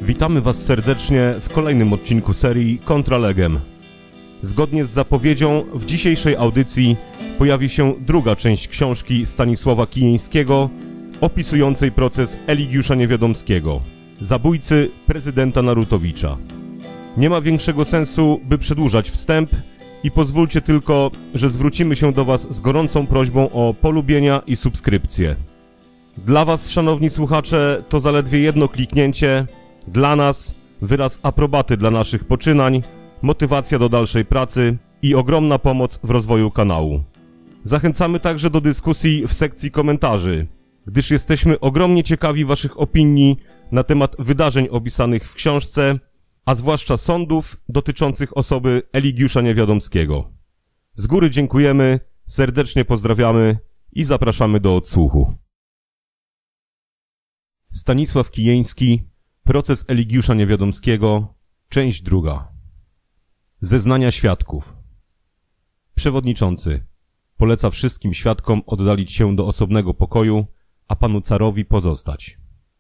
Witamy Was serdecznie w kolejnym odcinku serii Contra Legem. Zgodnie z zapowiedzią w dzisiejszej audycji pojawi się druga część książki Stanisława Kijńskiego opisującej proces Eligiusza Niewiadomskiego, zabójcy prezydenta Narutowicza. Nie ma większego sensu, by przedłużać wstęp i pozwólcie tylko, że zwrócimy się do Was z gorącą prośbą o polubienia i subskrypcję. Dla Was, szanowni słuchacze, to zaledwie jedno kliknięcie, dla nas wyraz aprobaty dla naszych poczynań, motywacja do dalszej pracy i ogromna pomoc w rozwoju kanału. Zachęcamy także do dyskusji w sekcji komentarzy, gdyż jesteśmy ogromnie ciekawi Waszych opinii na temat wydarzeń opisanych w książce, a zwłaszcza sądów dotyczących osoby Eligiusza Niewiadomskiego. Z góry dziękujemy, serdecznie pozdrawiamy i zapraszamy do odsłuchu. Stanisław Kijński, proces Eligiusza Niewiadomskiego, część druga. Zeznania świadków. Przewodniczący poleca wszystkim świadkom oddalić się do osobnego pokoju, a panu carowi pozostać.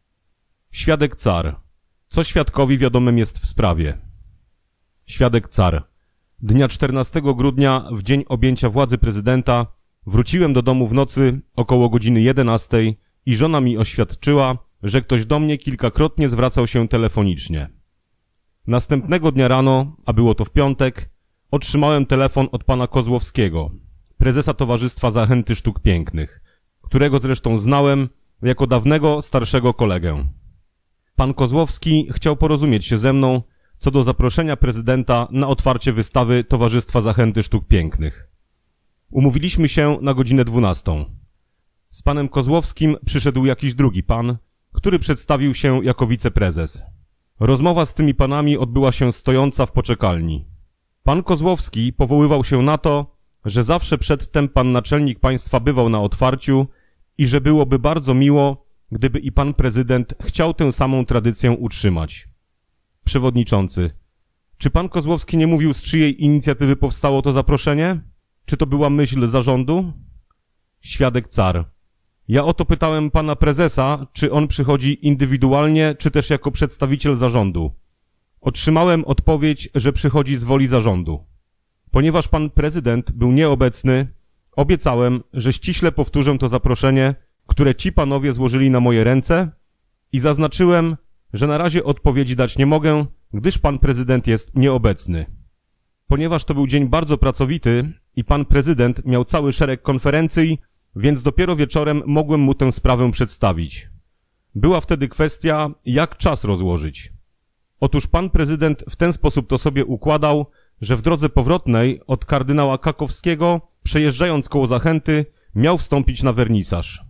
Świadek car. Co świadkowi wiadomym jest w sprawie? Świadek car. Dnia 14 grudnia, w dzień objęcia władzy prezydenta, wróciłem do domu w nocy około godziny 11 i żona mi oświadczyła, że ktoś do mnie kilkakrotnie zwracał się telefonicznie. Następnego dnia rano, a było to w piątek, otrzymałem telefon od pana Kozłowskiego, prezesa Towarzystwa Zachęty Sztuk Pięknych, którego zresztą znałem jako dawnego starszego kolegę. Pan Kozłowski chciał porozumieć się ze mną co do zaproszenia prezydenta na otwarcie wystawy Towarzystwa Zachęty Sztuk Pięknych. Umówiliśmy się na godzinę 12. Z panem Kozłowskim przyszedł jakiś drugi pan, który przedstawił się jako wiceprezes. Rozmowa z tymi panami odbyła się stojąca w poczekalni. Pan Kozłowski powoływał się na to, że zawsze przedtem pan naczelnik państwa bywał na otwarciu i że byłoby bardzo miło, gdyby i pan prezydent chciał tę samą tradycję utrzymać. Przewodniczący, czy pan Kozłowski nie mówił, z czyjej inicjatywy powstało to zaproszenie? Czy to była myśl zarządu? Świadek car. Ja o to pytałem pana prezesa, czy on przychodzi indywidualnie, czy też jako przedstawiciel zarządu. Otrzymałem odpowiedź, że przychodzi z woli zarządu. Ponieważ pan prezydent był nieobecny, obiecałem, że ściśle powtórzę to zaproszenie, które ci panowie złożyli na moje ręce i zaznaczyłem, że na razie odpowiedzi dać nie mogę, gdyż pan prezydent jest nieobecny. Ponieważ to był dzień bardzo pracowity i pan prezydent miał cały szereg konferencji, więc dopiero wieczorem mogłem mu tę sprawę przedstawić. Była wtedy kwestia, jak czas rozłożyć. Otóż pan prezydent w ten sposób to sobie układał, że w drodze powrotnej od kardynała Kakowskiego, przejeżdżając koło Zachęty, miał wstąpić na wernisaż.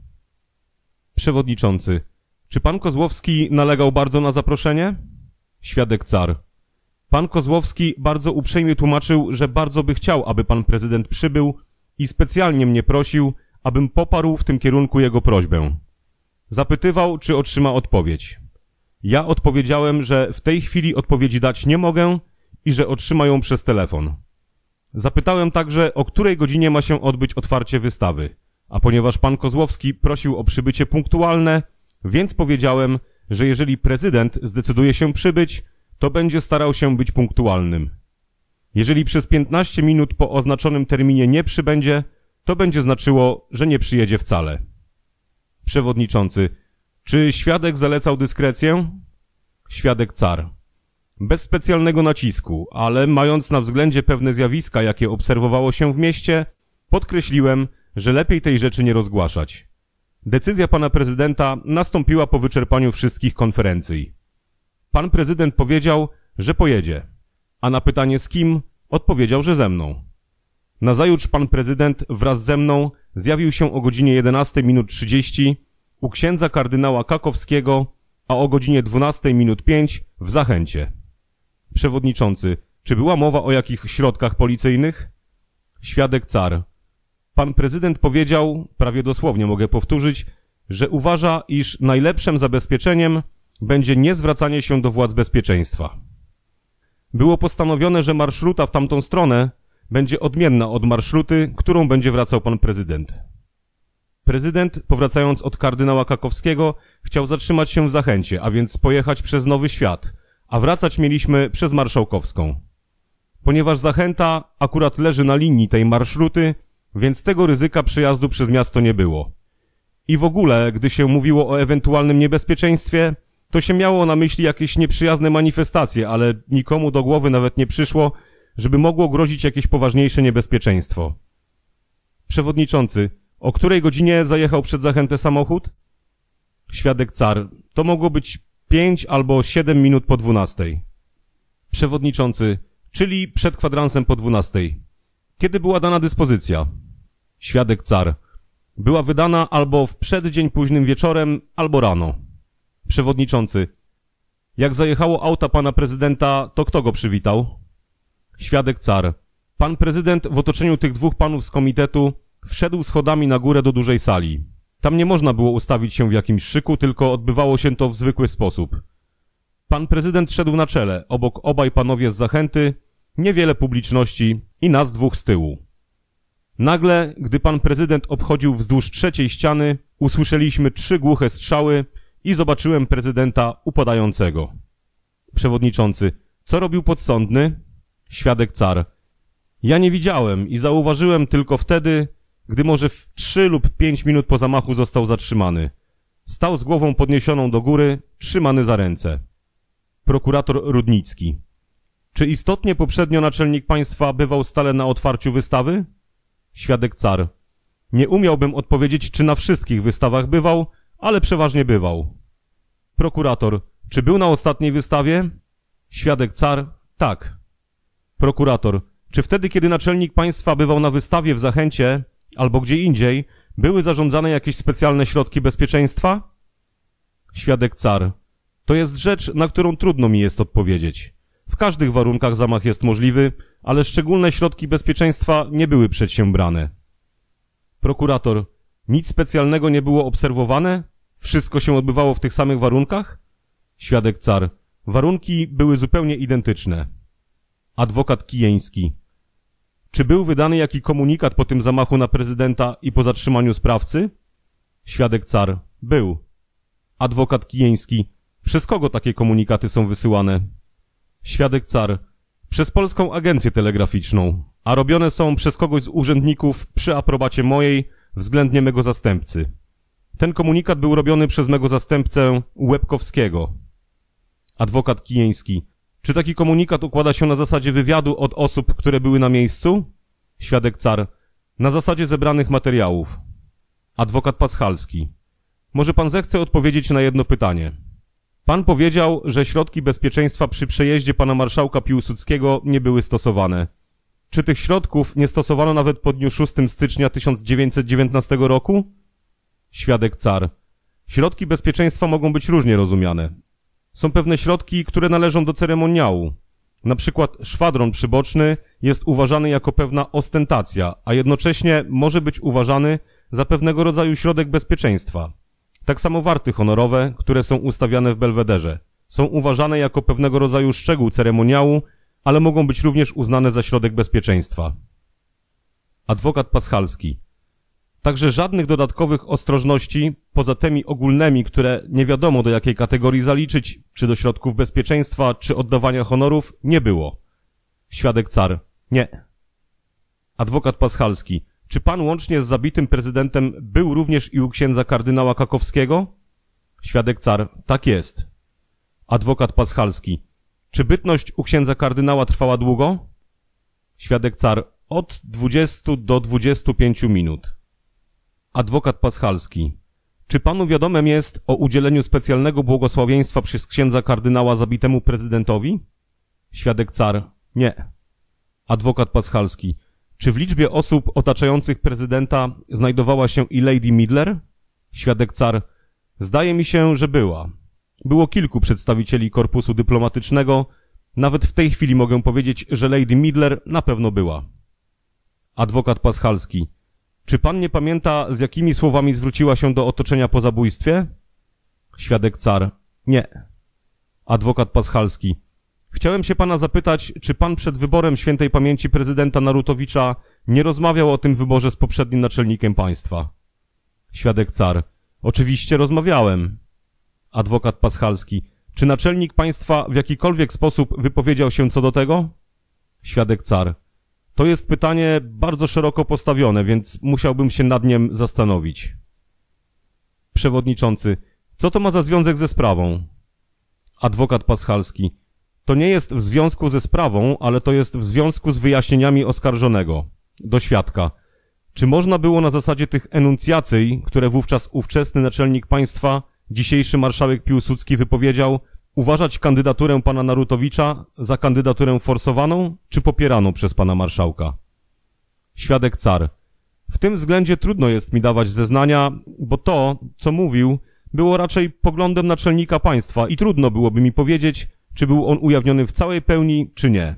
Przewodniczący, czy pan Kozłowski nalegał bardzo na zaproszenie? Świadek car. Pan Kozłowski bardzo uprzejmie tłumaczył, że bardzo by chciał, aby pan prezydent przybył i specjalnie mnie prosił, abym poparł w tym kierunku jego prośbę. Zapytywał, czy otrzyma odpowiedź. Ja odpowiedziałem, że w tej chwili odpowiedzi dać nie mogę i że otrzyma ją przez telefon. Zapytałem także, o której godzinie ma się odbyć otwarcie wystawy, a ponieważ pan Kozłowski prosił o przybycie punktualne, więc powiedziałem, że jeżeli prezydent zdecyduje się przybyć, to będzie starał się być punktualnym. Jeżeli przez 15 minut po oznaczonym terminie nie przybędzie, to będzie znaczyło, że nie przyjedzie wcale. Przewodniczący, czy świadek zalecał dyskrecję? Świadek car. Bez specjalnego nacisku, ale mając na względzie pewne zjawiska, jakie obserwowało się w mieście, podkreśliłem, że lepiej tej rzeczy nie rozgłaszać. Decyzja pana prezydenta nastąpiła po wyczerpaniu wszystkich konferencji. Pan prezydent powiedział, że pojedzie, a na pytanie z kim odpowiedział, że ze mną. Nazajutrz pan prezydent wraz ze mną zjawił się o godzinie 11:30 u księdza kardynała Kakowskiego, a o godzinie 12:05 w Zachęcie. Przewodniczący, czy była mowa o jakich środkach policyjnych? Świadek car. Pan prezydent powiedział, prawie dosłownie mogę powtórzyć, że uważa, iż najlepszym zabezpieczeniem będzie niezwracanie się do władz bezpieczeństwa. Było postanowione, że marszruta w tamtą stronę będzie odmienna od marszruty, którą będzie wracał pan prezydent. Prezydent, powracając od kardynała Kakowskiego, chciał zatrzymać się w Zachęcie, a więc pojechać przez Nowy Świat, a wracać mieliśmy przez Marszałkowską. Ponieważ Zachęta akurat leży na linii tej marszruty, więc tego ryzyka przejazdu przez miasto nie było. I w ogóle, gdy się mówiło o ewentualnym niebezpieczeństwie, to się miało na myśli jakieś nieprzyjazne manifestacje, ale nikomu do głowy nawet nie przyszło, żeby mogło grozić jakieś poważniejsze niebezpieczeństwo. Przewodniczący, o której godzinie zajechał przed Zachętę samochód? Świadek Car, to mogło być 5 albo 7 minut po 12. Przewodniczący, czyli przed kwadransem po 12. Kiedy była dana dyspozycja? Świadek Car, była wydana albo w przeddzień późnym wieczorem, albo rano. Przewodniczący, jak zajechało auta pana prezydenta, to kto go przywitał? Świadek Car, pan prezydent w otoczeniu tych dwóch panów z komitetu wszedł schodami na górę do dużej sali. Tam nie można było ustawić się w jakimś szyku, tylko odbywało się to w zwykły sposób. Pan prezydent szedł na czele, obok obaj panowie z Zachęty, niewiele publiczności i nas dwóch z tyłu. Nagle, gdy pan prezydent obchodził wzdłuż trzeciej ściany, usłyszeliśmy 3 głuche strzały i zobaczyłem prezydenta upadającego. Przewodniczący, co robił podsądny? Świadek Car, ja nie widziałem i zauważyłem tylko wtedy, gdy może w 3 lub 5 minut po zamachu został zatrzymany. Stał z głową podniesioną do góry, trzymany za ręce. Prokurator Rudnicki, czy istotnie poprzednio naczelnik państwa bywał stale na otwarciu wystawy? Świadek Car, nie umiałbym odpowiedzieć, czy na wszystkich wystawach bywał, ale przeważnie bywał. Prokurator, czy był na ostatniej wystawie? Świadek Car, tak. Prokurator, czy wtedy, kiedy naczelnik państwa bywał na wystawie w Zachęcie albo gdzie indziej, były zarządzane jakieś specjalne środki bezpieczeństwa? Świadek Car, to jest rzecz, na którą trudno mi jest odpowiedzieć. W każdych warunkach zamach jest możliwy, ale szczególne środki bezpieczeństwa nie były przedsiębrane. Prokurator, nic specjalnego nie było obserwowane? Wszystko się odbywało w tych samych warunkach? Świadek Car, warunki były zupełnie identyczne. Adwokat Kijęński, czy był wydany jaki komunikat po tym zamachu na prezydenta i po zatrzymaniu sprawcy? Świadek Car, był. Adwokat Kijęński, przez kogo takie komunikaty są wysyłane? Świadek Car, przez Polską Agencję Telegraficzną, a robione są przez kogoś z urzędników przy aprobacie mojej, względnie mego zastępcy. Ten komunikat był robiony przez mego zastępcę Łebkowskiego. Adwokat Kijęński, czy taki komunikat układa się na zasadzie wywiadu od osób, które były na miejscu? Świadek Car, na zasadzie zebranych materiałów. Adwokat Paschalski, może pan zechce odpowiedzieć na jedno pytanie. Pan powiedział, że środki bezpieczeństwa przy przejeździe pana marszałka Piłsudskiego nie były stosowane. Czy tych środków nie stosowano nawet po dniu 6 stycznia 1919 roku? Świadek Car, środki bezpieczeństwa mogą być różnie rozumiane. Są pewne środki, które należą do ceremoniału. Na przykład szwadron przyboczny jest uważany jako pewna ostentacja, a jednocześnie może być uważany za pewnego rodzaju środek bezpieczeństwa. Tak samo warty honorowe, które są ustawiane w belwederze, są uważane jako pewnego rodzaju szczegół ceremoniału, ale mogą być również uznane za środek bezpieczeństwa. Adwokat Paschalski, także żadnych dodatkowych ostrożności, poza tymi ogólnymi, które nie wiadomo do jakiej kategorii zaliczyć, czy do środków bezpieczeństwa, czy oddawania honorów, nie było. Świadek Car, nie. Adwokat Paschalski, czy pan łącznie z zabitym prezydentem był również i u księdza kardynała Kakowskiego? Świadek Car, tak jest. Adwokat Paschalski, czy bytność u księdza kardynała trwała długo? Świadek Car, od 20 do 25 minut. Adwokat Paschalski, czy panu wiadomem jest o udzieleniu specjalnego błogosławieństwa przez księdza kardynała zabitemu prezydentowi? Świadek Car, nie. Adwokat Paschalski, czy w liczbie osób otaczających prezydenta znajdowała się i Lady Midler? Świadek Car, zdaje mi się, że była. Było kilku przedstawicieli korpusu dyplomatycznego, nawet w tej chwili mogę powiedzieć, że Lady Midler na pewno była. Adwokat Paschalski, czy pan nie pamięta, z jakimi słowami zwróciła się do otoczenia po zabójstwie? Świadek Car, nie. Adwokat Paschalski, chciałem się pana zapytać, czy pan przed wyborem świętej pamięci prezydenta Narutowicza nie rozmawiał o tym wyborze z poprzednim naczelnikiem państwa? Świadek car. Oczywiście rozmawiałem. Adwokat Paschalski. Czy naczelnik państwa w jakikolwiek sposób wypowiedział się co do tego? Świadek car. To jest pytanie bardzo szeroko postawione, więc musiałbym się nad niem zastanowić. Przewodniczący. Co to ma za związek ze sprawą? Adwokat Paschalski. To nie jest w związku ze sprawą, ale to jest w związku z wyjaśnieniami oskarżonego. Do świadka. Czy można było na zasadzie tych enuncjacyj, które wówczas ówczesny naczelnik państwa, dzisiejszy marszałek Piłsudski wypowiedział, uważać kandydaturę pana Narutowicza za kandydaturę forsowaną czy popieraną przez pana marszałka? Świadek car. W tym względzie trudno jest mi dawać zeznania, bo to, co mówił, było raczej poglądem naczelnika państwa i trudno byłoby mi powiedzieć, czy był on ujawniony w całej pełni, czy nie.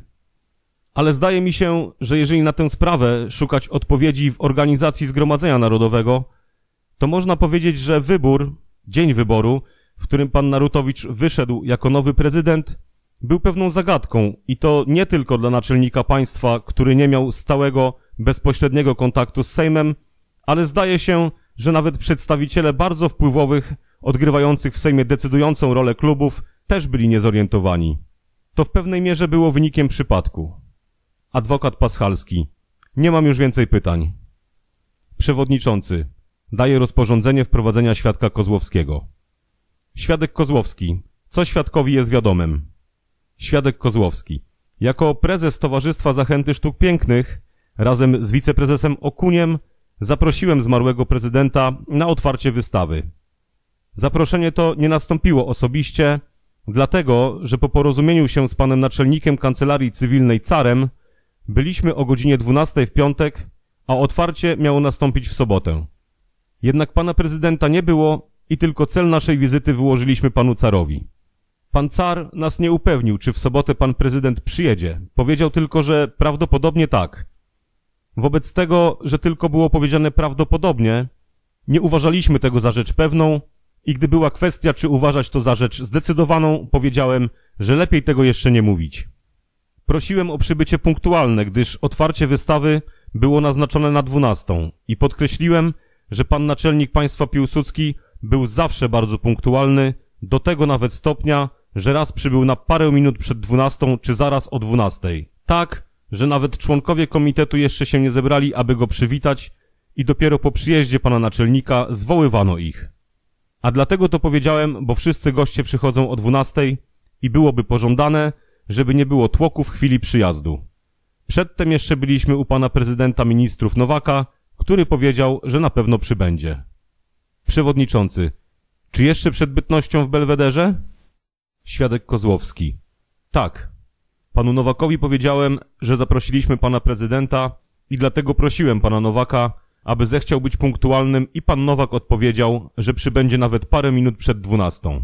Ale zdaje mi się, że jeżeli na tę sprawę szukać odpowiedzi w organizacji Zgromadzenia Narodowego, to można powiedzieć, że dzień wyboru, w którym pan Narutowicz wyszedł jako nowy prezydent, był pewną zagadką i to nie tylko dla naczelnika państwa, który nie miał stałego, bezpośredniego kontaktu z Sejmem, ale zdaje się, że nawet przedstawiciele bardzo wpływowych, odgrywających w Sejmie decydującą rolę klubów, też byli niezorientowani. To w pewnej mierze było wynikiem przypadku. Adwokat Paschalski. Nie mam już więcej pytań. Przewodniczący. Daje rozporządzenie wprowadzenia świadka Kozłowskiego. Świadek Kozłowski. Co świadkowi jest wiadomym? Świadek Kozłowski. Jako prezes Towarzystwa Zachęty Sztuk Pięknych, razem z wiceprezesem Okuniem, zaprosiłem zmarłego prezydenta na otwarcie wystawy. Zaproszenie to nie nastąpiło osobiście, dlatego, że po porozumieniu się z panem naczelnikiem Kancelarii Cywilnej Carem byliśmy o godzinie 12 w piątek, a otwarcie miało nastąpić w sobotę. Jednak pana prezydenta nie było i tylko cel naszej wizyty wyłożyliśmy panu carowi. Pan car nas nie upewnił, czy w sobotę pan prezydent przyjedzie. Powiedział tylko, że prawdopodobnie tak. Wobec tego, że tylko było powiedziane prawdopodobnie, nie uważaliśmy tego za rzecz pewną i gdy była kwestia, czy uważać to za rzecz zdecydowaną, powiedziałem, że lepiej tego jeszcze nie mówić. Prosiłem o przybycie punktualne, gdyż otwarcie wystawy było naznaczone na 12 i podkreśliłem, że pan naczelnik państwa Piłsudski był zawsze bardzo punktualny, do tego nawet stopnia, że raz przybył na parę minut przed 12 czy zaraz o 12. Tak, że nawet członkowie komitetu jeszcze się nie zebrali, aby go przywitać i dopiero po przyjeździe pana naczelnika zwoływano ich. A dlatego to powiedziałem, bo wszyscy goście przychodzą o 12 i byłoby pożądane, żeby nie było tłoku w chwili przyjazdu. Przedtem jeszcze byliśmy u pana prezydenta ministrów Nowaka, który powiedział, że na pewno przybędzie. Przewodniczący. Czy jeszcze przed bytnością w Belwederze? Świadek Kozłowski. Tak. Panu Nowakowi powiedziałem, że zaprosiliśmy pana prezydenta i dlatego prosiłem pana Nowaka, aby zechciał być punktualnym i pan Nowak odpowiedział, że przybędzie nawet parę minut przed 12.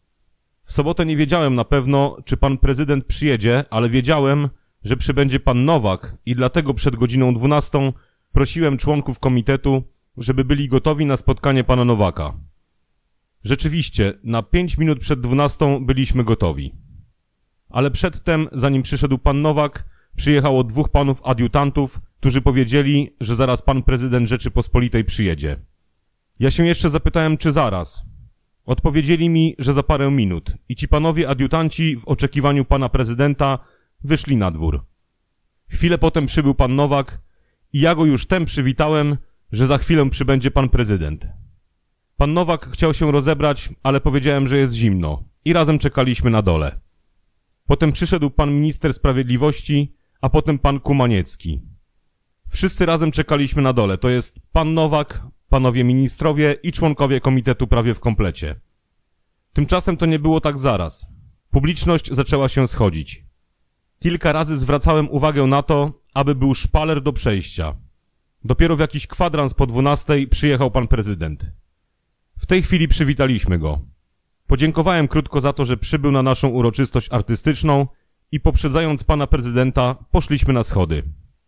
W sobotę nie wiedziałem na pewno, czy pan prezydent przyjedzie, ale wiedziałem, że przybędzie pan Nowak i dlatego przed godziną 12 prosiłem członków komitetu, żeby byli gotowi na spotkanie pana Nowaka. Rzeczywiście, na 5 minut przed 12 byliśmy gotowi. Ale przedtem, zanim przyszedł pan Nowak, przyjechało 2 panów adiutantów, którzy powiedzieli, że zaraz pan prezydent Rzeczypospolitej przyjedzie. Ja się jeszcze zapytałem, czy zaraz. Odpowiedzieli mi, że za parę minut i ci panowie adiutanci w oczekiwaniu pana prezydenta wyszli na dwór. Chwilę potem przybył pan Nowak i ja go już tem przywitałem, że za chwilę przybędzie pan prezydent. Pan Nowak chciał się rozebrać, ale powiedziałem, że jest zimno i razem czekaliśmy na dole. Potem przyszedł pan minister sprawiedliwości, a potem pan Kumaniecki. Wszyscy razem czekaliśmy na dole, to jest pan Nowak, panowie ministrowie i członkowie komitetu prawie w komplecie. Tymczasem to nie było tak zaraz. Publiczność zaczęła się schodzić. Kilka razy zwracałem uwagę na to, aby był szpaler do przejścia. Dopiero w jakiś kwadrans po 12 przyjechał pan prezydent. W tej chwili przywitaliśmy go. Podziękowałem krótko za to, że przybył na naszą uroczystość artystyczną i poprzedzając pana prezydenta poszliśmy na schody.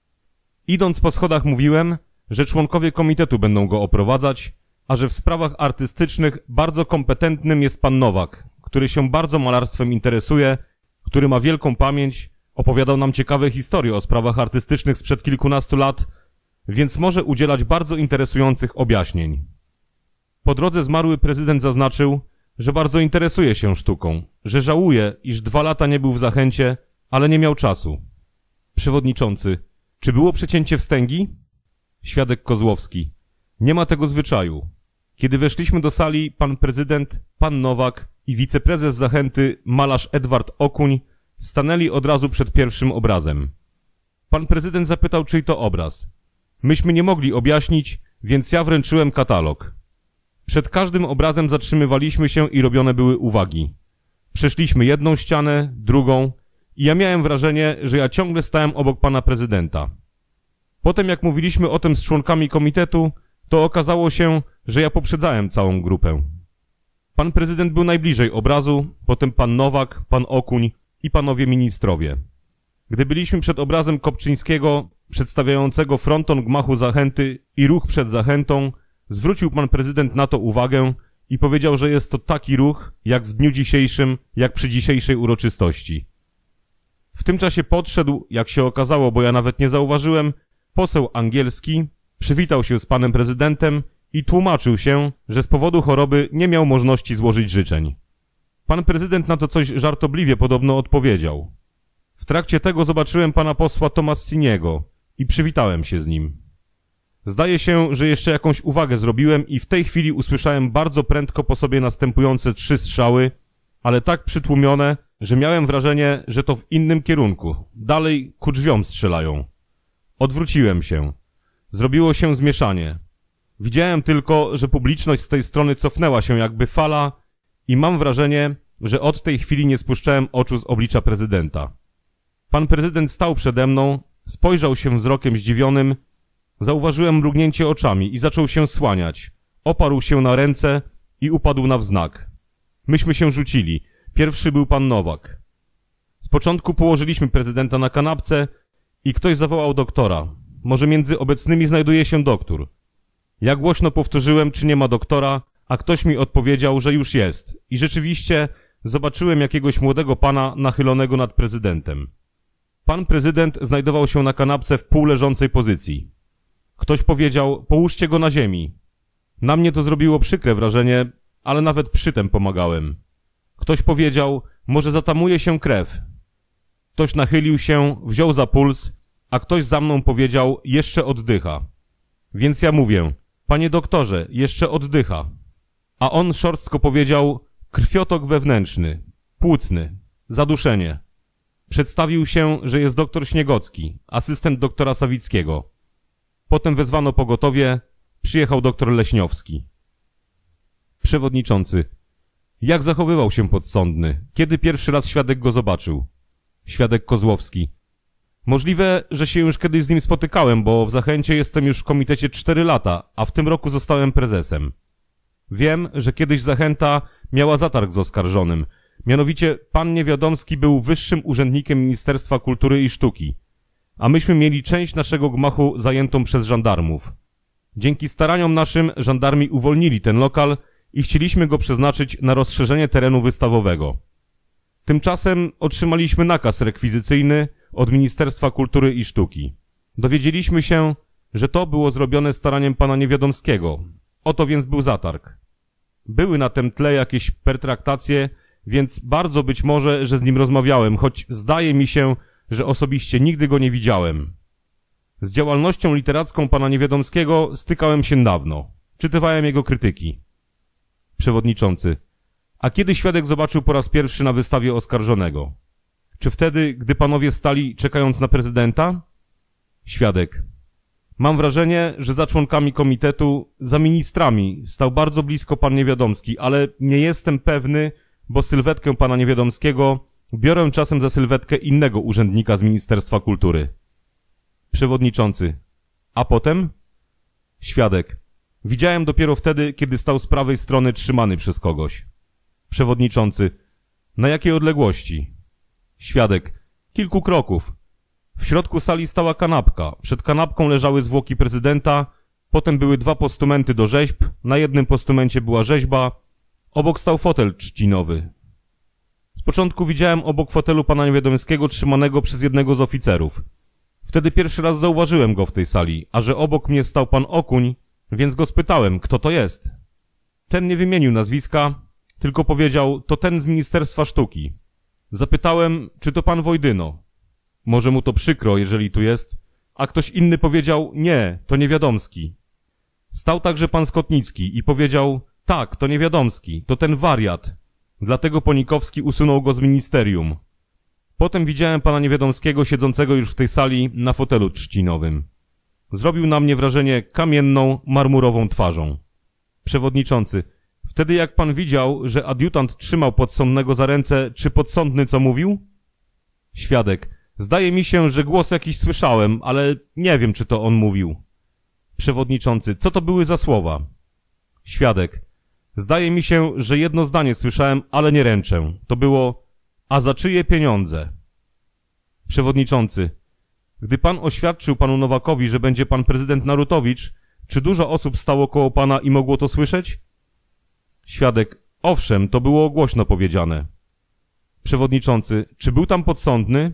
Idąc po schodach mówiłem, że członkowie komitetu będą go oprowadzać, a że w sprawach artystycznych bardzo kompetentnym jest pan Nowak, który się bardzo malarstwem interesuje, który ma wielką pamięć, opowiadał nam ciekawe historie o sprawach artystycznych sprzed kilkunastu lat, więc może udzielać bardzo interesujących objaśnień. Po drodze zmarły prezydent zaznaczył, że bardzo interesuje się sztuką, że żałuje, iż 2 lata nie był w Zachęcie, ale nie miał czasu. Przewodniczący: czy było przecięcie wstęgi? Świadek Kozłowski: nie ma tego zwyczaju. Kiedy weszliśmy do sali, pan prezydent, pan Nowak i wiceprezes Zachęty, malarz Edward Okuń, stanęli od razu przed pierwszym obrazem. Pan prezydent zapytał, czyj to obraz. Myśmy nie mogli objaśnić, więc ja wręczyłem katalog. Przed każdym obrazem zatrzymywaliśmy się i robione były uwagi. Przeszliśmy jedną ścianę, drugą i ja miałem wrażenie, że ja ciągle stałem obok pana prezydenta. Potem jak mówiliśmy o tym z członkami komitetu, to okazało się, że ja poprzedzałem całą grupę. Pan prezydent był najbliżej obrazu, potem pan Nowak, pan Okuń i panowie ministrowie. Gdy byliśmy przed obrazem Kopczyńskiego, przedstawiającego fronton gmachu Zachęty i ruch przed Zachętą, zwrócił pan prezydent na to uwagę i powiedział, że jest to taki ruch, jak w dniu dzisiejszym, jak przy dzisiejszej uroczystości. W tym czasie podszedł, jak się okazało, bo ja nawet nie zauważyłem, poseł Angielski, przywitał się z panem prezydentem i tłumaczył się, że z powodu choroby nie miał możliwości złożyć życzeń. Pan prezydent na to coś żartobliwie podobno odpowiedział. W trakcie tego zobaczyłem pana posła Tomassiniego i przywitałem się z nim. Zdaje się, że jeszcze jakąś uwagę zrobiłem i w tej chwili usłyszałem bardzo prędko po sobie następujące 3 strzały, ale tak przytłumione, że miałem wrażenie, że to w innym kierunku, dalej ku drzwiom strzelają. Odwróciłem się. Zrobiło się zmieszanie. Widziałem tylko, że publiczność z tej strony cofnęła się jakby fala i mam wrażenie, że od tej chwili nie spuszczałem oczu z oblicza prezydenta. Pan prezydent stał przede mną, spojrzał się wzrokiem zdziwionym, zauważyłem mrugnięcie oczami i zaczął się słaniać. Oparł się na ręce i upadł na wznak. Myśmy się rzucili. Pierwszy był pan Nowak. Z początku położyliśmy prezydenta na kanapce i ktoś zawołał doktora. Może między obecnymi znajduje się doktor. Ja głośno powtórzyłem, czy nie ma doktora, a ktoś mi odpowiedział, że już jest. I rzeczywiście zobaczyłem jakiegoś młodego pana nachylonego nad prezydentem. Pan prezydent znajdował się na kanapce w półleżącej pozycji. Ktoś powiedział, połóżcie go na ziemi. Na mnie to zrobiło przykre wrażenie, ale nawet przytem pomagałem. Ktoś powiedział, może zatamuje się krew. Ktoś nachylił się, wziął za puls, a ktoś za mną powiedział, jeszcze oddycha. Więc ja mówię, panie doktorze, jeszcze oddycha. A on szorstko powiedział, krwiotok wewnętrzny, płucny, zaduszenie. Przedstawił się, że jest doktor Śniegocki, asystent doktora Sawickiego. Potem wezwano pogotowie, przyjechał doktor Leśniowski. Przewodniczący: jak zachowywał się podsądny? Kiedy pierwszy raz świadek go zobaczył? Świadek Kozłowski: możliwe, że się już kiedyś z nim spotykałem, bo w Zachęcie jestem już w komitecie 4 lata, a w tym roku zostałem prezesem. Wiem, że kiedyś Zachęta miała zatarg z oskarżonym. Mianowicie pan Niewiadomski był wyższym urzędnikiem Ministerstwa Kultury i Sztuki, a myśmy mieli część naszego gmachu zajętą przez żandarmów. Dzięki staraniom naszym żandarmi uwolnili ten lokal i chcieliśmy go przeznaczyć na rozszerzenie terenu wystawowego. Tymczasem otrzymaliśmy nakaz rekwizycyjny od Ministerstwa Kultury i Sztuki. Dowiedzieliśmy się, że to było zrobione staraniem pana Niewiadomskiego. Oto więc był zatarg. Były na tym tle jakieś pertraktacje, więc bardzo być może, że z nim rozmawiałem, choć zdaje mi się, że osobiście nigdy go nie widziałem. Z działalnością literacką pana Niewiadomskiego stykałem się dawno. Czytywałem jego krytyki. Przewodniczący: a kiedy świadek zobaczył po raz pierwszy na wystawie oskarżonego? Czy wtedy, gdy panowie stali czekając na prezydenta? Świadek: mam wrażenie, że za członkami komitetu, za ministrami stał bardzo blisko pan Niewiadomski, ale nie jestem pewny, bo sylwetkę pana Niewiadomskiego biorę czasem za sylwetkę innego urzędnika z Ministerstwa Kultury. Przewodniczący: a potem? Świadek: widziałem dopiero wtedy, kiedy stał z prawej strony trzymany przez kogoś. Przewodniczący: na jakiej odległości? Świadek: kilku kroków. W środku sali stała kanapka. Przed kanapką leżały zwłoki prezydenta, potem były 2 postumenty do rzeźb, na jednym postumencie była rzeźba, obok stał fotel trzcinowy. Z początku widziałem obok fotelu pana Niewiadomskiego trzymanego przez jednego z oficerów. Wtedy pierwszy raz zauważyłem go w tej sali, a że obok mnie stał pan Okuń, więc go spytałem, kto to jest. Ten nie wymienił nazwiska, tylko powiedział, to ten z Ministerstwa Sztuki. Zapytałem, czy to pan Wojdyno. Może mu to przykro, jeżeli tu jest, a ktoś inny powiedział, nie, to Niewiadomski. Stał także pan Skotnicki i powiedział, tak, to Niewiadomski, to ten wariat. Dlatego Ponikowski usunął go z ministerium. Potem widziałem pana Niewiadomskiego siedzącego już w tej sali na fotelu trzcinowym. Zrobił na mnie wrażenie kamienną, marmurową twarzą. Przewodniczący, wtedy jak pan widział, że adiutant trzymał podsądnego za ręce, czy podsądny co mówił? Świadek, zdaje mi się, że głos jakiś słyszałem, ale nie wiem, czy to on mówił. Przewodniczący, co to były za słowa? Świadek, zdaje mi się, że jedno zdanie słyszałem, ale nie ręczę. To było, a za czyje pieniądze? Przewodniczący, gdy pan oświadczył panu Nowakowi, że będzie pan prezydent Narutowicz, czy dużo osób stało koło pana i mogło to słyszeć? Świadek, owszem, to było głośno powiedziane. Przewodniczący, czy był tam podsądny?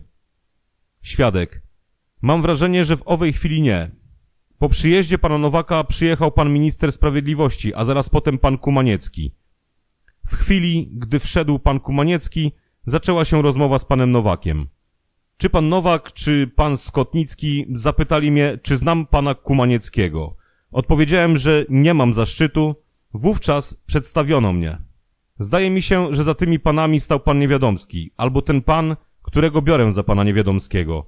Świadek, mam wrażenie, że w owej chwili nie. Po przyjeździe pana Nowaka przyjechał pan minister sprawiedliwości, a zaraz potem pan Kumaniecki. W chwili, gdy wszedł pan Kumaniecki, zaczęła się rozmowa z panem Nowakiem. Czy pan Nowak, czy pan Skotnicki zapytali mnie, czy znam pana Kumanieckiego. Odpowiedziałem, że nie mam zaszczytu. Wówczas przedstawiono mnie. Zdaje mi się, że za tymi panami stał pan Niewiadomski, albo ten pan, którego biorę za pana Niewiadomskiego.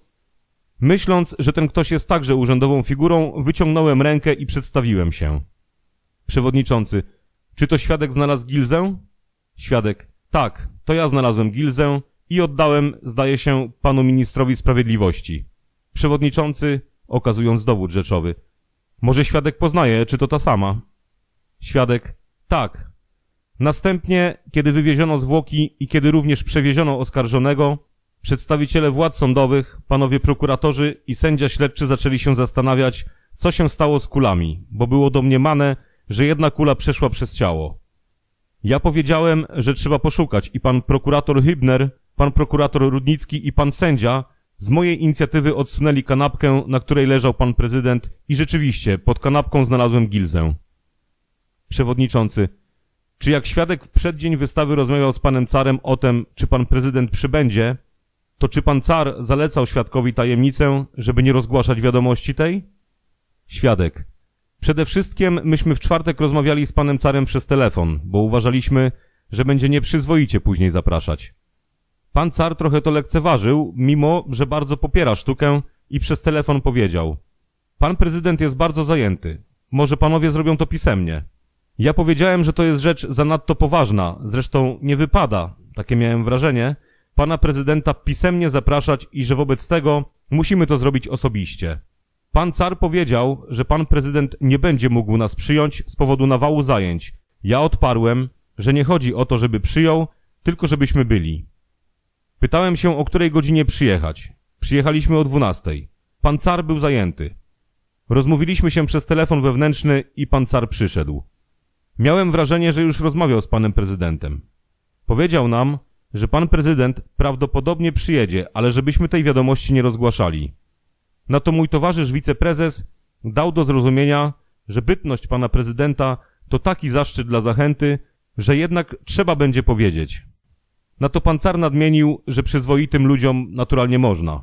Myśląc, że ten ktoś jest także urzędową figurą, wyciągnąłem rękę i przedstawiłem się. Przewodniczący, czy to świadek znalazł gilzę? Świadek, tak, to ja znalazłem gilzę i oddałem, zdaje się, panu ministrowi sprawiedliwości. Przewodniczący, okazując dowód rzeczowy, może świadek poznaje, czy to ta sama? Świadek, tak. Następnie, kiedy wywieziono zwłoki i kiedy również przewieziono oskarżonego, przedstawiciele władz sądowych, panowie prokuratorzy i sędzia śledczy zaczęli się zastanawiać, co się stało z kulami, bo było domniemane, że jedna kula przeszła przez ciało. Ja powiedziałem, że trzeba poszukać i pan prokurator Hübner, pan prokurator Rudnicki i pan sędzia z mojej inicjatywy odsunęli kanapkę, na której leżał pan prezydent i rzeczywiście pod kanapką znalazłem gilzę. Przewodniczący, czy jak świadek w przeddzień wystawy rozmawiał z panem carem o tym, czy pan prezydent przybędzie, to czy pan car zalecał świadkowi tajemnicę, żeby nie rozgłaszać wiadomości tej? Świadek. Przede wszystkim myśmy w czwartek rozmawiali z panem carem przez telefon, bo uważaliśmy, że będzie nieprzyzwoicie później zapraszać. Pan car trochę to lekceważył, mimo że bardzo popiera sztukę i przez telefon powiedział: pan prezydent jest bardzo zajęty. Może panowie zrobią to pisemnie. Ja powiedziałem, że to jest rzecz zanadto poważna, zresztą nie wypada, takie miałem wrażenie, pana prezydenta pisemnie zapraszać i że wobec tego musimy to zrobić osobiście. Pan car powiedział, że pan prezydent nie będzie mógł nas przyjąć z powodu nawału zajęć. Ja odparłem, że nie chodzi o to, żeby przyjął, tylko żebyśmy byli. Pytałem się, o której godzinie przyjechać. Przyjechaliśmy o 12:00. Pan car był zajęty. Rozmówiliśmy się przez telefon wewnętrzny i pan car przyszedł. Miałem wrażenie, że już rozmawiał z panem prezydentem. Powiedział nam, że pan prezydent prawdopodobnie przyjedzie, ale żebyśmy tej wiadomości nie rozgłaszali. Na to mój towarzysz wiceprezes dał do zrozumienia, że bytność pana prezydenta to taki zaszczyt dla zachęty, że jednak trzeba będzie powiedzieć. Na to pan car nadmienił, że przyzwoitym ludziom naturalnie można.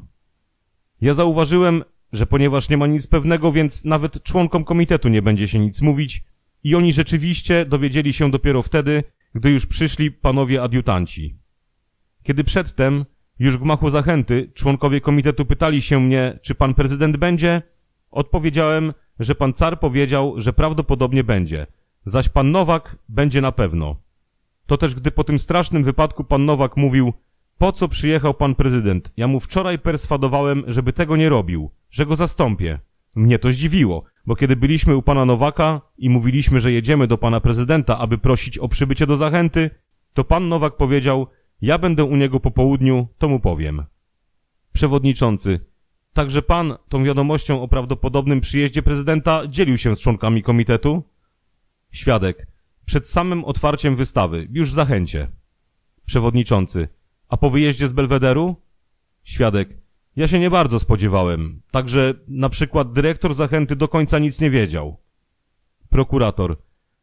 Ja zauważyłem, że ponieważ nie ma nic pewnego, więc nawet członkom komitetu nie będzie się nic mówić i oni rzeczywiście dowiedzieli się dopiero wtedy, gdy już przyszli panowie adiutanci. Kiedy przedtem, już w gmachu zachęty, członkowie komitetu pytali się mnie, czy pan prezydent będzie, odpowiedziałem, że pan car powiedział, że prawdopodobnie będzie, zaś pan Nowak będzie na pewno. To też gdy po tym strasznym wypadku pan Nowak mówił: po co przyjechał pan prezydent? Ja mu wczoraj perswadowałem, żeby tego nie robił, że go zastąpię. Mnie to zdziwiło, bo kiedy byliśmy u pana Nowaka i mówiliśmy, że jedziemy do pana prezydenta, aby prosić o przybycie do zachęty, to pan Nowak powiedział: ja będę u niego po południu, to mu powiem. Przewodniczący, także pan tą wiadomością o prawdopodobnym przyjeździe prezydenta dzielił się z członkami komitetu? Świadek, przed samym otwarciem wystawy, już w zachęcie. Przewodniczący, a po wyjeździe z Belwederu? Świadek, ja się nie bardzo spodziewałem, także na przykład dyrektor zachęty do końca nic nie wiedział. Prokurator,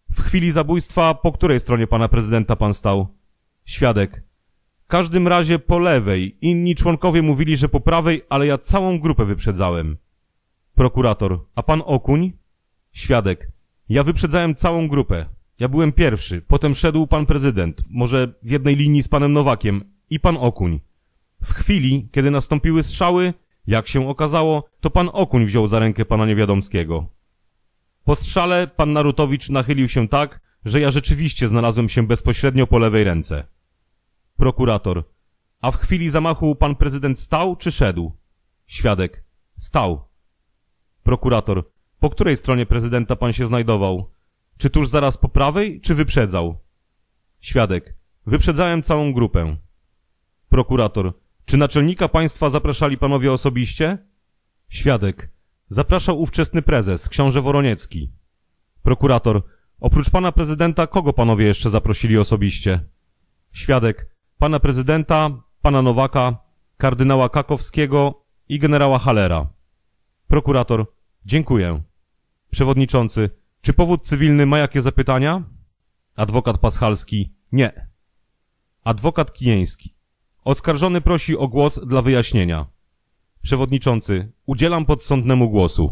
W chwili zabójstwa po której stronie pana prezydenta pan stał? Świadek. W każdym razie po lewej. Inni członkowie mówili, że po prawej, ale ja całą grupę wyprzedzałem. Prokurator. A pan Okuń? Świadek. Ja wyprzedzałem całą grupę. Ja byłem pierwszy, potem szedł pan prezydent, może w jednej linii z panem Nowakiem i pan Okuń. W chwili, kiedy nastąpiły strzały, jak się okazało, to pan Okuń wziął za rękę pana Niewiadomskiego. Po strzale pan Narutowicz nachylił się tak, że ja rzeczywiście znalazłem się bezpośrednio po lewej ręce. Prokurator. A w chwili zamachu pan prezydent stał czy szedł? Świadek. Stał. Prokurator. Po której stronie prezydenta pan się znajdował? Czy tuż zaraz po prawej, czy wyprzedzał? Świadek. Wyprzedzałem całą grupę. Prokurator. Czy naczelnika państwa zapraszali panowie osobiście? Świadek. Zapraszał ówczesny prezes, książę Woroniecki. Prokurator. Oprócz pana prezydenta kogo panowie jeszcze zaprosili osobiście? Świadek. Pana prezydenta, pana Nowaka, kardynała Kakowskiego i generała Hallera. Prokurator. Dziękuję. Przewodniczący. Czy powód cywilny ma jakie zapytania? Adwokat Paschalski. Nie. Adwokat Kijęski. Oskarżony prosi o głos dla wyjaśnienia. Przewodniczący. Udzielam podsądnemu głosu.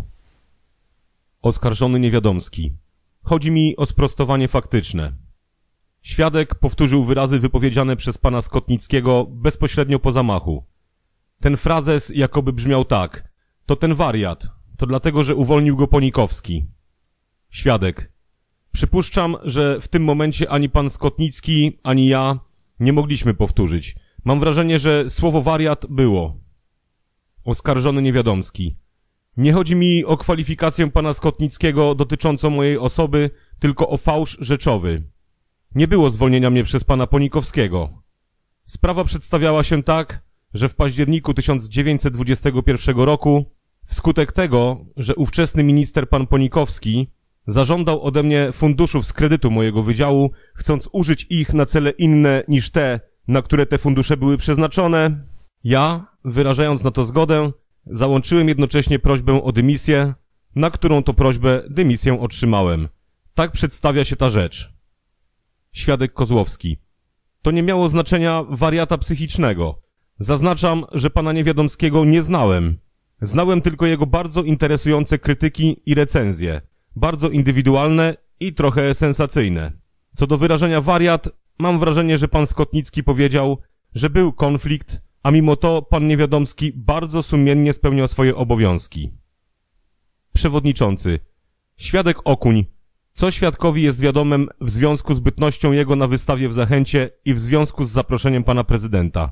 Oskarżony Niewiadomski. Chodzi mi o sprostowanie faktyczne. Świadek powtórzył wyrazy wypowiedziane przez pana Skotnickiego bezpośrednio po zamachu. Ten frazes jakoby brzmiał tak. To ten wariat. To dlatego, że uwolnił go Ponikowski. Świadek. Przypuszczam, że w tym momencie ani pan Skotnicki, ani ja nie mogliśmy powtórzyć. Mam wrażenie, że słowo wariat było. Oskarżony Niewiadomski. Nie chodzi mi o kwalifikację pana Skotnickiego dotyczącą mojej osoby, tylko o fałsz rzeczowy. Nie było zwolnienia mnie przez pana Ponikowskiego. Sprawa przedstawiała się tak, że w październiku 1921 roku, wskutek tego, że ówczesny minister pan Ponikowski zażądał ode mnie funduszów z kredytu mojego wydziału, chcąc użyć ich na cele inne niż te, na które te fundusze były przeznaczone, ja, wyrażając na to zgodę, załączyłem jednocześnie prośbę o dymisję, na którą to prośbę dymisję otrzymałem. Tak przedstawia się ta rzecz. Świadek Kozłowski. To nie miało znaczenia wariata psychicznego. Zaznaczam, że pana Niewiadomskiego nie znałem. Znałem tylko jego bardzo interesujące krytyki i recenzje. Bardzo indywidualne i trochę sensacyjne. Co do wyrażenia wariat, mam wrażenie, że pan Skotnicki powiedział, że był konflikt, a mimo to pan Niewiadomski bardzo sumiennie spełniał swoje obowiązki. Przewodniczący. Świadek Okuń. Co świadkowi jest wiadomym w związku z bytnością jego na wystawie w Zachęcie i w związku z zaproszeniem pana prezydenta?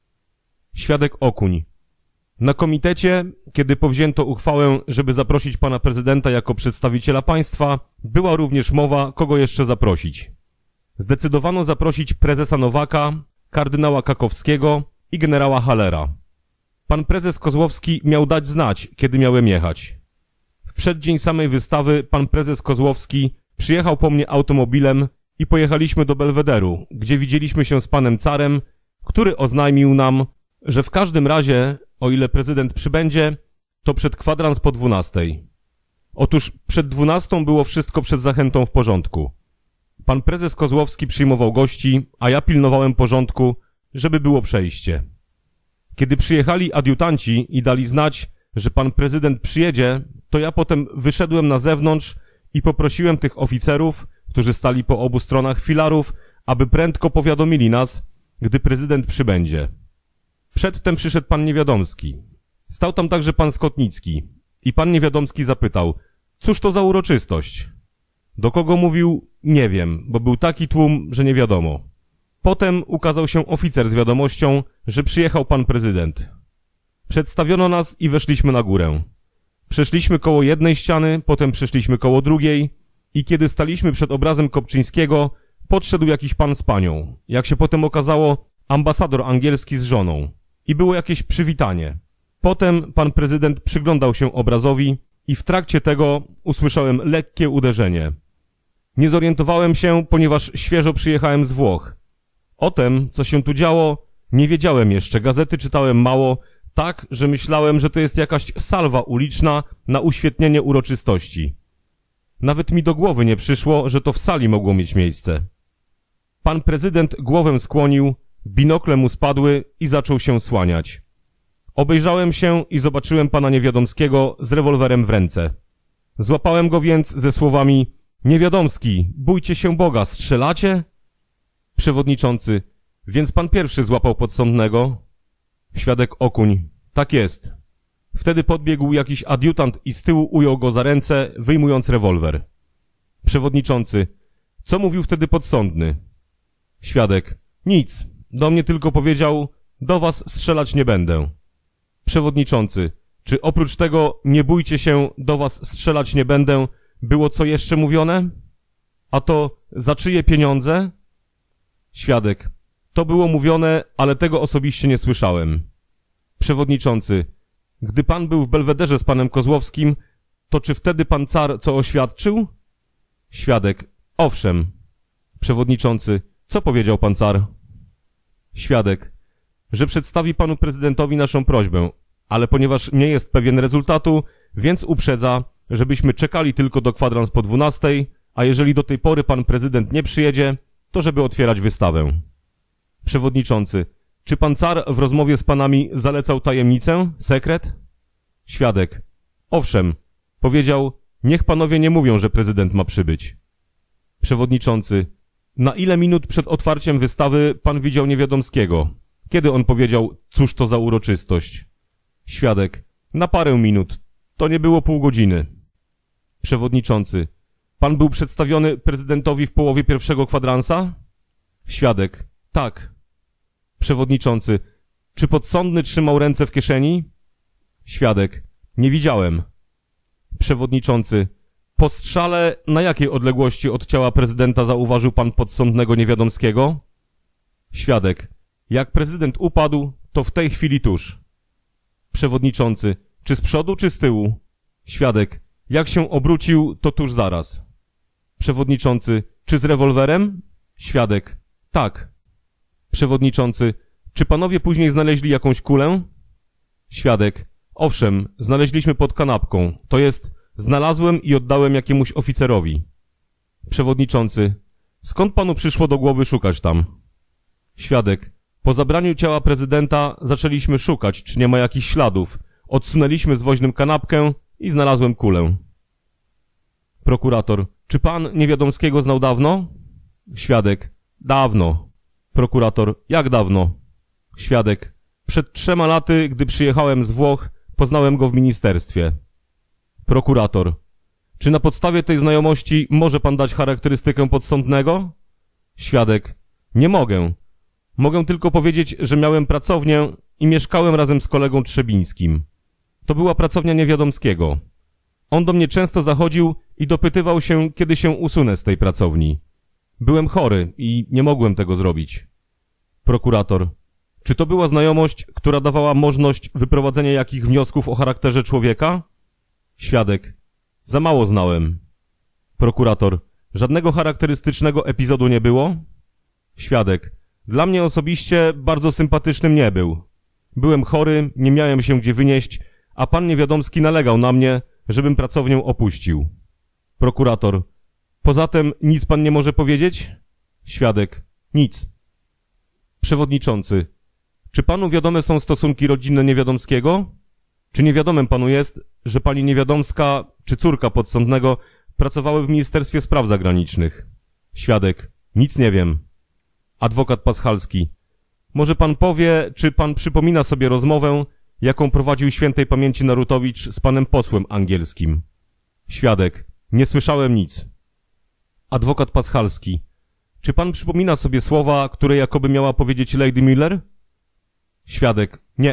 Świadek Okuń. Na komitecie, kiedy powzięto uchwałę, żeby zaprosić pana prezydenta jako przedstawiciela państwa, była również mowa, kogo jeszcze zaprosić. Zdecydowano zaprosić prezesa Nowaka, kardynała Kakowskiego i generała Hallera. Pan prezes Kozłowski miał dać znać, kiedy miałem jechać. W przeddzień samej wystawy pan prezes Kozłowski przyjechał po mnie automobilem i pojechaliśmy do Belwederu, gdzie widzieliśmy się z panem carem, który oznajmił nam, że w każdym razie, o ile prezydent przybędzie, to przed kwadrans po 12. Otóż przed 12 było wszystko przed Zachętą w porządku. Pan prezes Kozłowski przyjmował gości, a ja pilnowałem porządku, żeby było przejście. Kiedy przyjechali adiutanci i dali znać, że pan prezydent przyjedzie, to ja potem wyszedłem na zewnątrz i poprosiłem tych oficerów, którzy stali po obu stronach filarów, aby prędko powiadomili nas, gdy prezydent przybędzie. Przedtem przyszedł pan Niewiadomski. Stał tam także pan Skotnicki i pan Niewiadomski zapytał, cóż to za uroczystość? Do kogo mówił? Nie wiem, bo był taki tłum, że nie wiadomo. Potem ukazał się oficer z wiadomością, że przyjechał pan prezydent. Przedstawiono nas i weszliśmy na górę. Przeszliśmy koło jednej ściany, potem przeszliśmy koło drugiej i kiedy staliśmy przed obrazem Kopczyńskiego, podszedł jakiś pan z panią. Jak się potem okazało, ambasador angielski z żoną. I było jakieś przywitanie. Potem pan prezydent przyglądał się obrazowi i w trakcie tego usłyszałem lekkie uderzenie. Nie zorientowałem się, ponieważ świeżo przyjechałem z Włoch. O tym, co się tu działo, nie wiedziałem jeszcze. Gazety czytałem mało, tak, że myślałem, że to jest jakaś salwa uliczna na uświetnienie uroczystości. Nawet mi do głowy nie przyszło, że to w sali mogło mieć miejsce. Pan prezydent głowę skłonił, binokle mu spadły i zaczął się słaniać. Obejrzałem się i zobaczyłem pana Niewiadomskiego z rewolwerem w ręce. Złapałem go więc ze słowami: Niewiadomski, bójcie się Boga, strzelacie? Przewodniczący: więc pan pierwszy złapał podsądnego? Świadek Okuń: tak jest. Wtedy podbiegł jakiś adiutant i z tyłu ujął go za ręce, wyjmując rewolwer. Przewodniczący: co mówił wtedy podsądny? Świadek: nic. Do mnie tylko powiedział: do was strzelać nie będę. Przewodniczący: czy oprócz tego nie bójcie się, do was strzelać nie będę, było co jeszcze mówione? A to za czyje pieniądze? Świadek: to było mówione, ale tego osobiście nie słyszałem. Przewodniczący: gdy pan był w Belwederze z panem Kozłowskim, to czy wtedy pan car co oświadczył? Świadek: owszem. Przewodniczący: co powiedział pan car? Świadek: że przedstawi panu prezydentowi naszą prośbę, ale ponieważ nie jest pewien rezultatu, więc uprzedza, żebyśmy czekali tylko do kwadrans po 12, a jeżeli do tej pory pan prezydent nie przyjedzie, to żeby otwierać wystawę. Przewodniczący: czy pan car w rozmowie z panami zalecał tajemnicę, sekret? Świadek: owszem. Powiedział: niech panowie nie mówią, że prezydent ma przybyć. Przewodniczący: na ile minut przed otwarciem wystawy pan widział Niewiadomskiego? Kiedy on powiedział: cóż to za uroczystość? Świadek: na parę minut. To nie było pół godziny. Przewodniczący: pan był przedstawiony prezydentowi w połowie pierwszego kwadransa? Świadek: tak. Przewodniczący: czy podsądny trzymał ręce w kieszeni? Świadek: nie widziałem. Przewodniczący: po strzale na jakiej odległości od ciała prezydenta zauważył pan podsądnego Niewiadomskiego? Świadek: jak prezydent upadł, to w tej chwili tuż. Przewodniczący: czy z przodu, czy z tyłu? Świadek: jak się obrócił, to tuż zaraz. Przewodniczący: czy z rewolwerem? Świadek: tak. Przewodniczący: czy panowie później znaleźli jakąś kulę? Świadek: owszem, znaleźliśmy pod kanapką, to jest, znalazłem i oddałem jakiemuś oficerowi. Przewodniczący: skąd panu przyszło do głowy szukać tam? Świadek: po zabraniu ciała prezydenta zaczęliśmy szukać, czy nie ma jakichś śladów. Odsunęliśmy z woźnym kanapkę i znalazłem kulę. Prokurator: czy pan Niewiadomskiego znał dawno? Świadek: dawno. Prokurator: jak dawno? Świadek: przed 3 laty, gdy przyjechałem z Włoch, poznałem go w ministerstwie. Prokurator: czy na podstawie tej znajomości może pan dać charakterystykę podsądnego? Świadek: nie mogę. Mogę tylko powiedzieć, że miałem pracownię i mieszkałem razem z kolegą Trzebińskim. To była pracownia Niewiadomskiego. On do mnie często zachodził i dopytywał się, kiedy się usunę z tej pracowni. Byłem chory i nie mogłem tego zrobić. Prokurator: czy to była znajomość, która dawała możliwość wyprowadzenia jakich wniosków o charakterze człowieka? Świadek: za mało znałem. Prokurator: żadnego charakterystycznego epizodu nie było? Świadek: dla mnie osobiście bardzo sympatycznym nie był. Byłem chory, nie miałem się gdzie wynieść, a pan Niewiadomski nalegał na mnie, żebym pracownię opuścił. Prokurator: poza tym nic pan nie może powiedzieć? Świadek: nic. Przewodniczący: czy panu wiadome są stosunki rodzinne Niewiadomskiego? Czy niewiadomym panu jest, że pani Niewiadomska czy córka podsądnego pracowały w Ministerstwie Spraw Zagranicznych? Świadek: nic nie wiem. Adwokat Paschalski: może pan powie, czy pan przypomina sobie rozmowę, jaką prowadził świętej pamięci Narutowicz z panem posłem angielskim? Świadek: nie słyszałem nic. Adwokat Paschalski: czy pan przypomina sobie słowa, które jakoby miała powiedzieć Lady Miller? Świadek: nie.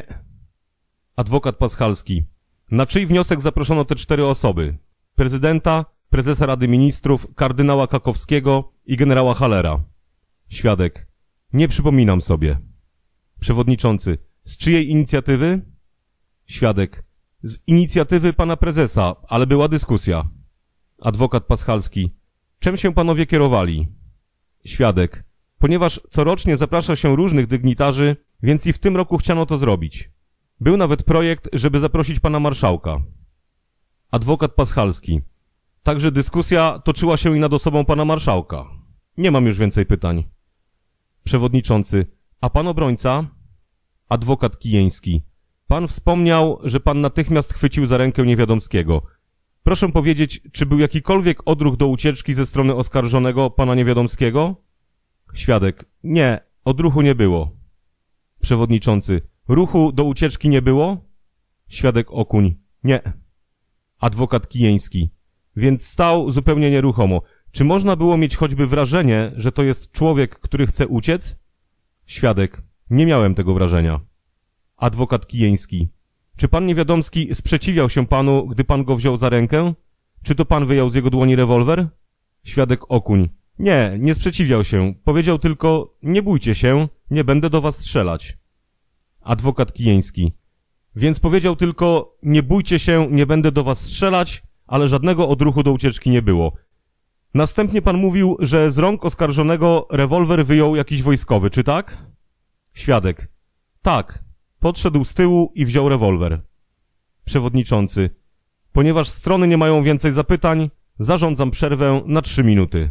Adwokat Paschalski: na czyj wniosek zaproszono te 4 osoby? Prezydenta, prezesa Rady Ministrów, kardynała Kakowskiego i generała Hallera. Świadek: nie przypominam sobie. Przewodniczący: z czyjej inicjatywy? Świadek: z inicjatywy pana prezesa, ale była dyskusja. Adwokat Paschalski: czym się panowie kierowali? Świadek: ponieważ corocznie zaprasza się różnych dygnitarzy, więc i w tym roku chciano to zrobić. Był nawet projekt, żeby zaprosić pana marszałka. Adwokat Paschalski: Także dyskusja toczyła się i nad osobą pana marszałka. Nie mam już więcej pytań. Przewodniczący: a pan obrońca? Adwokat Kijęski: pan wspomniał, że pan natychmiast chwycił za rękę Niewiadomskiego. Proszę powiedzieć, czy był jakikolwiek odruch do ucieczki ze strony oskarżonego pana Niewiadomskiego? Świadek: nie, odruchu nie było. Przewodniczący: ruchu do ucieczki nie było? Świadek Okuń: nie. Adwokat Kijęski: więc stał zupełnie nieruchomo. Czy można było mieć choćby wrażenie, że to jest człowiek, który chce uciec? Świadek: nie miałem tego wrażenia. Adwokat Kijęski: czy pan Niewiadomski sprzeciwiał się panu, gdy pan go wziął za rękę? Czy to pan wyjął z jego dłoni rewolwer? Świadek Okuń: nie, nie sprzeciwiał się. Powiedział tylko: nie bójcie się, nie będę do was strzelać. Adwokat Kijęski: więc powiedział tylko: nie bójcie się, nie będę do was strzelać, ale żadnego odruchu do ucieczki nie było. Następnie pan mówił, że z rąk oskarżonego rewolwer wyjął jakiś wojskowy, czy tak? Świadek: tak. Podszedł z tyłu i wziął rewolwer. Przewodniczący: ponieważ strony nie mają więcej zapytań, zarządzam przerwę na 3 minuty.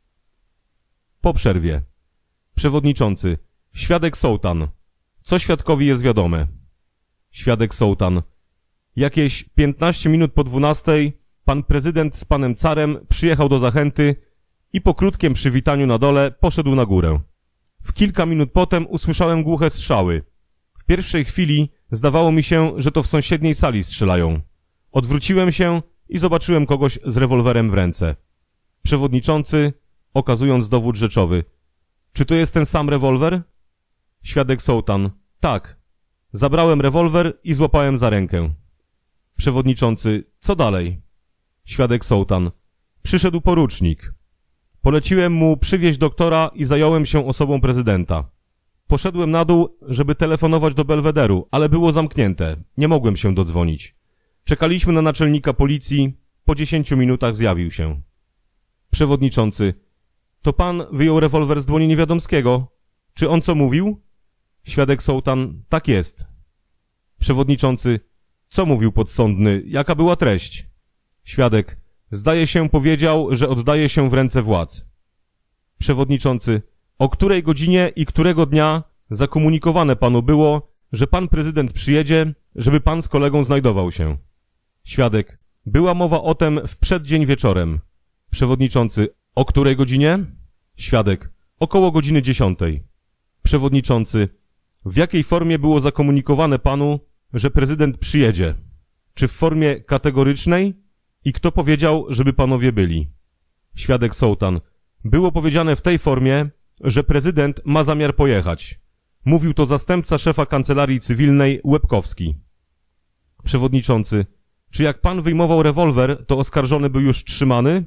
Po przerwie. Przewodniczący: świadek Sołtan. Co świadkowi jest wiadome? Świadek Sołtan: jakieś 15 minut po 12 pan prezydent z panem carem przyjechał do Zachęty i po krótkim przywitaniu na dole poszedł na górę. W kilka minut potem usłyszałem głuche strzały. W pierwszej chwili zdawało mi się, że to w sąsiedniej sali strzelają. Odwróciłem się i zobaczyłem kogoś z rewolwerem w ręce. Przewodniczący, okazując dowód rzeczowy: czy to jest ten sam rewolwer? Świadek Sołtan: tak. Zabrałem rewolwer i złapałem za rękę. Przewodniczący: co dalej? Świadek Sołtan: przyszedł porucznik. Poleciłem mu przywieźć doktora i zająłem się osobą prezydenta. Poszedłem na dół, żeby telefonować do Belwederu, ale było zamknięte. Nie mogłem się dodzwonić. Czekaliśmy na naczelnika policji. Po 10 minutach zjawił się. Przewodniczący: to pan wyjął rewolwer z dłoni Niewiadomskiego. Czy on co mówił? Świadek Sołtan: tak jest. Przewodniczący: co mówił podsądny? Jaka była treść? Świadek: zdaje się powiedział, że oddaje się w ręce władz. Przewodniczący: o której godzinie i którego dnia zakomunikowane panu było, że pan prezydent przyjedzie, żeby pan z kolegą znajdował się? Świadek: była mowa o tym w przeddzień wieczorem. Przewodniczący: o której godzinie? Świadek: około godziny 10. Przewodniczący: w jakiej formie było zakomunikowane panu, że prezydent przyjedzie? Czy w formie kategorycznej? I kto powiedział, żeby panowie byli? Świadek Sołtan: było powiedziane w tej formie, że prezydent ma zamiar pojechać. Mówił to zastępca szefa kancelarii cywilnej Łebkowski. Przewodniczący: czy jak pan wyjmował rewolwer, to oskarżony był już trzymany?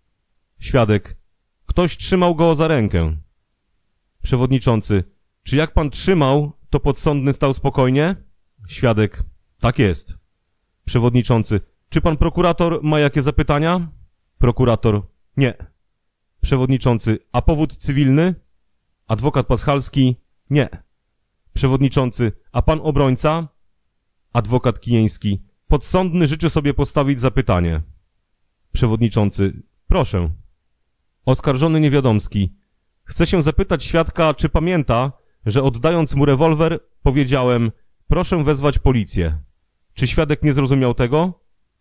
Świadek: ktoś trzymał go za rękę. Przewodniczący: czy jak pan trzymał, to podsądny stał spokojnie? Świadek: tak jest. Przewodniczący: czy pan prokurator ma jakie zapytania? Prokurator: nie. Przewodniczący: a powód cywilny? Adwokat Paschalski: nie. Przewodniczący: a pan obrońca? Adwokat Kijęski: podsądny życzy sobie postawić zapytanie. Przewodniczący: proszę. Oskarżony Niewiadomski: chce się zapytać świadka, czy pamięta, że oddając mu rewolwer powiedziałem: proszę wezwać policję. Czy świadek nie zrozumiał tego?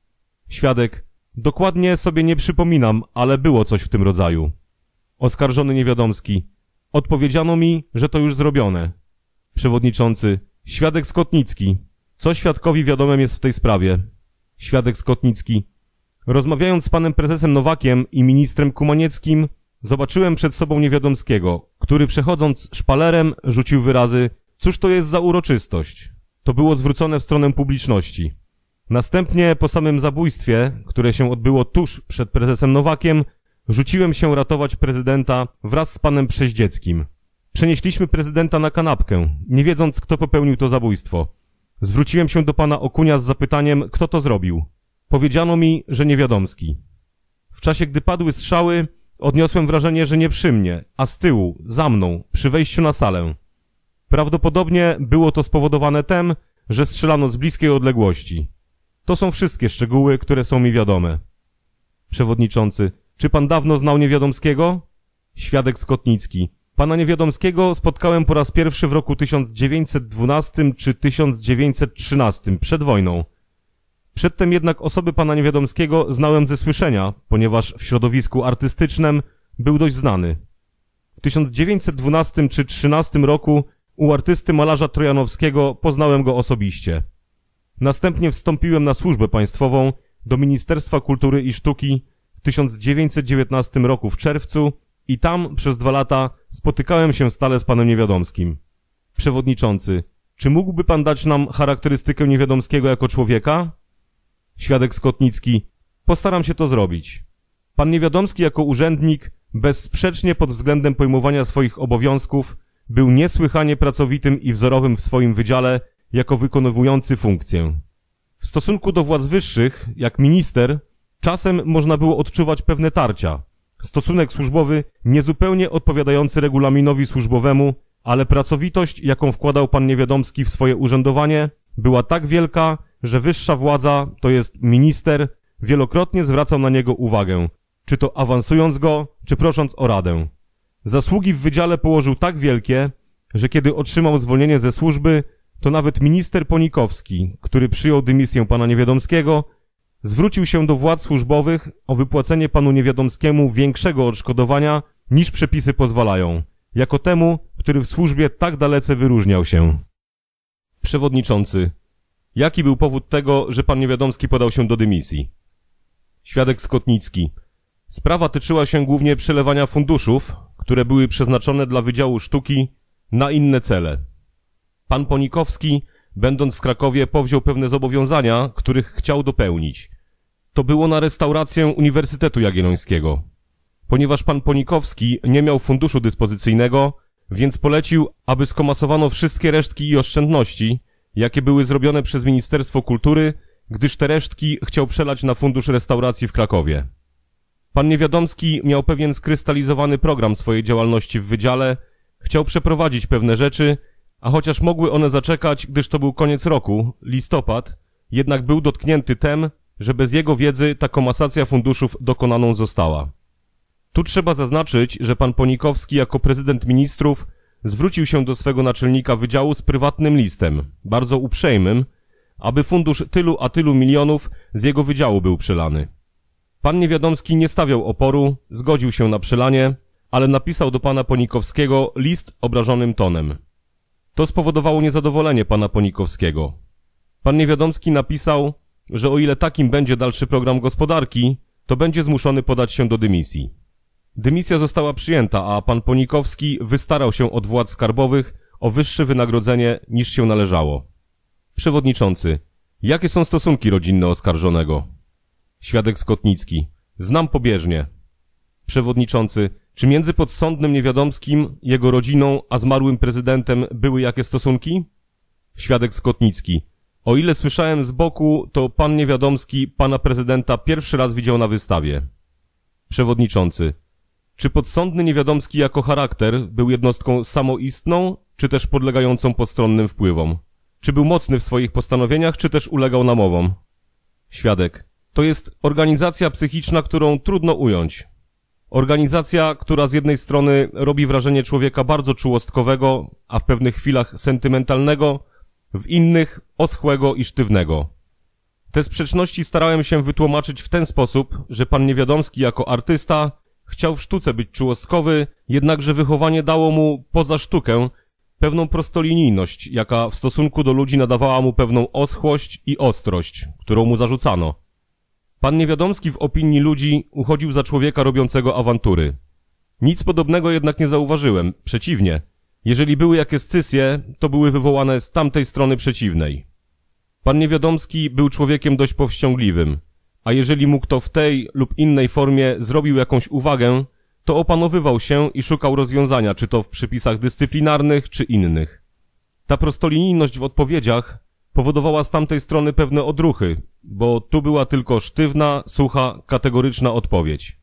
Świadek: dokładnie sobie nie przypominam, ale było coś w tym rodzaju. Oskarżony Niewiadomski: odpowiedziano mi, że to już zrobione. Przewodniczący: świadek Skotnicki: co świadkowi wiadomym jest w tej sprawie? Świadek Skotnicki: rozmawiając z panem prezesem Nowakiem i ministrem Kumanieckim, zobaczyłem przed sobą Niewiadomskiego, który przechodząc szpalerem rzucił wyrazy: cóż to jest za uroczystość? To było zwrócone w stronę publiczności. Następnie po samym zabójstwie, które się odbyło tuż przed prezesem Nowakiem, rzuciłem się ratować prezydenta wraz z panem Przeździeckim. Przenieśliśmy prezydenta na kanapkę, nie wiedząc, kto popełnił to zabójstwo. Zwróciłem się do pana Okunia z zapytaniem, kto to zrobił. Powiedziano mi, że Niewiadomski. W czasie, gdy padły strzały, odniosłem wrażenie, że nie przy mnie, a z tyłu, za mną, przy wejściu na salę. Prawdopodobnie było to spowodowane tym, że strzelano z bliskiej odległości. To są wszystkie szczegóły, które są mi wiadome. Przewodniczący: czy pan dawno znał Niewiadomskiego? Świadek Skotnicki: pana Niewiadomskiego spotkałem po raz pierwszy w roku 1912 czy 1913, przed wojną. Przedtem jednak osoby pana Niewiadomskiego znałem ze słyszenia, ponieważ w środowisku artystycznym był dość znany. W 1912 czy 13 roku u artysty malarza Trojanowskiego poznałem go osobiście. Następnie wstąpiłem na służbę państwową do Ministerstwa Kultury i Sztuki w 1919 roku w czerwcu i tam przez 2 lata spotykałem się stale z panem Niewiadomskim. Przewodniczący: czy mógłby pan dać nam charakterystykę Niewiadomskiego jako człowieka? Świadek Skotnicki: postaram się to zrobić. Pan Niewiadomski jako urzędnik, bezsprzecznie pod względem pojmowania swoich obowiązków, był niesłychanie pracowitym i wzorowym w swoim wydziale jako wykonywujący funkcję. W stosunku do władz wyższych, jak minister, czasem można było odczuwać pewne tarcia, stosunek służbowy niezupełnie odpowiadający regulaminowi służbowemu, ale pracowitość, jaką wkładał pan Niewiadomski w swoje urzędowanie, była tak wielka, że wyższa władza, to jest minister, wielokrotnie zwracał na niego uwagę, czy to awansując go, czy prosząc o radę. Zasługi w wydziale położył tak wielkie, że kiedy otrzymał zwolnienie ze służby, to nawet minister Ponikowski, który przyjął dymisję pana Niewiadomskiego, zwrócił się do władz służbowych o wypłacenie panu Niewiadomskiemu większego odszkodowania, niż przepisy pozwalają, jako temu, który w służbie tak dalece wyróżniał się. Przewodniczący: jaki był powód tego, że pan Niewiadomski podał się do dymisji? Świadek Skotnicki: sprawa tyczyła się głównie przelewania funduszów, które były przeznaczone dla Wydziału Sztuki, na inne cele. Pan Ponikowski, będąc w Krakowie, powziął pewne zobowiązania, których chciał dopełnić. To było na restaurację Uniwersytetu Jagiellońskiego. Ponieważ pan Ponikowski nie miał funduszu dyspozycyjnego, więc polecił, aby skomasowano wszystkie resztki i oszczędności, jakie były zrobione przez Ministerstwo Kultury, gdyż te resztki chciał przelać na fundusz restauracji w Krakowie. Pan Niewiadomski miał pewien skrystalizowany program swojej działalności w wydziale, chciał przeprowadzić pewne rzeczy, a chociaż mogły one zaczekać, gdyż to był koniec roku, listopad, jednak był dotknięty tem, że bez jego wiedzy ta komasacja funduszów dokonaną została. Tu trzeba zaznaczyć, że pan Ponikowski jako prezydent ministrów zwrócił się do swego naczelnika wydziału z prywatnym listem, bardzo uprzejmym, aby fundusz tylu a tylu milionów z jego wydziału był przelany. Pan Niewiadomski nie stawiał oporu, zgodził się na przelanie, ale napisał do pana Ponikowskiego list obrażonym tonem. To spowodowało niezadowolenie pana Ponikowskiego. Pan Niewiadomski napisał, że o ile takim będzie dalszy program gospodarki, to będzie zmuszony podać się do dymisji. Dymisja została przyjęta, a pan Ponikowski wystarał się od władz skarbowych o wyższe wynagrodzenie niż się należało. Przewodniczący: jakie są stosunki rodzinne oskarżonego? Świadek Skotnicki: znam pobieżnie. Przewodniczący: czy między podsądnym Niewiadomskim, jego rodziną, a zmarłym prezydentem były jakie stosunki? Świadek Skotnicki: o ile słyszałem z boku, to pan Niewiadomski pana prezydenta pierwszy raz widział na wystawie. Przewodniczący: czy podsądny Niewiadomski jako charakter był jednostką samoistną, czy też podlegającą postronnym wpływom? Czy był mocny w swoich postanowieniach, czy też ulegał namowom? Świadek: to jest organizacja psychiczna, którą trudno ująć. Organizacja, która z jednej strony robi wrażenie człowieka bardzo czułostkowego, a w pewnych chwilach sentymentalnego, w innych oschłego i sztywnego. Te sprzeczności starałem się wytłumaczyć w ten sposób, że pan Niewiadomski jako artysta chciał w sztuce być czułostkowy, jednakże wychowanie dało mu poza sztukę pewną prostolinijność, jaka w stosunku do ludzi nadawała mu pewną oschłość i ostrość, którą mu zarzucano. Pan Niewiadomski w opinii ludzi uchodził za człowieka robiącego awantury. Nic podobnego jednak nie zauważyłem, przeciwnie. Jeżeli były jakieś scysje, to były wywołane z tamtej strony przeciwnej. Pan Niewiadomski był człowiekiem dość powściągliwym, a jeżeli mu kto w tej lub innej formie zrobił jakąś uwagę, to opanowywał się i szukał rozwiązania, czy to w przepisach dyscyplinarnych, czy innych. Ta prostolinijność w odpowiedziach powodowała z tamtej strony pewne odruchy, bo tu była tylko sztywna, sucha, kategoryczna odpowiedź.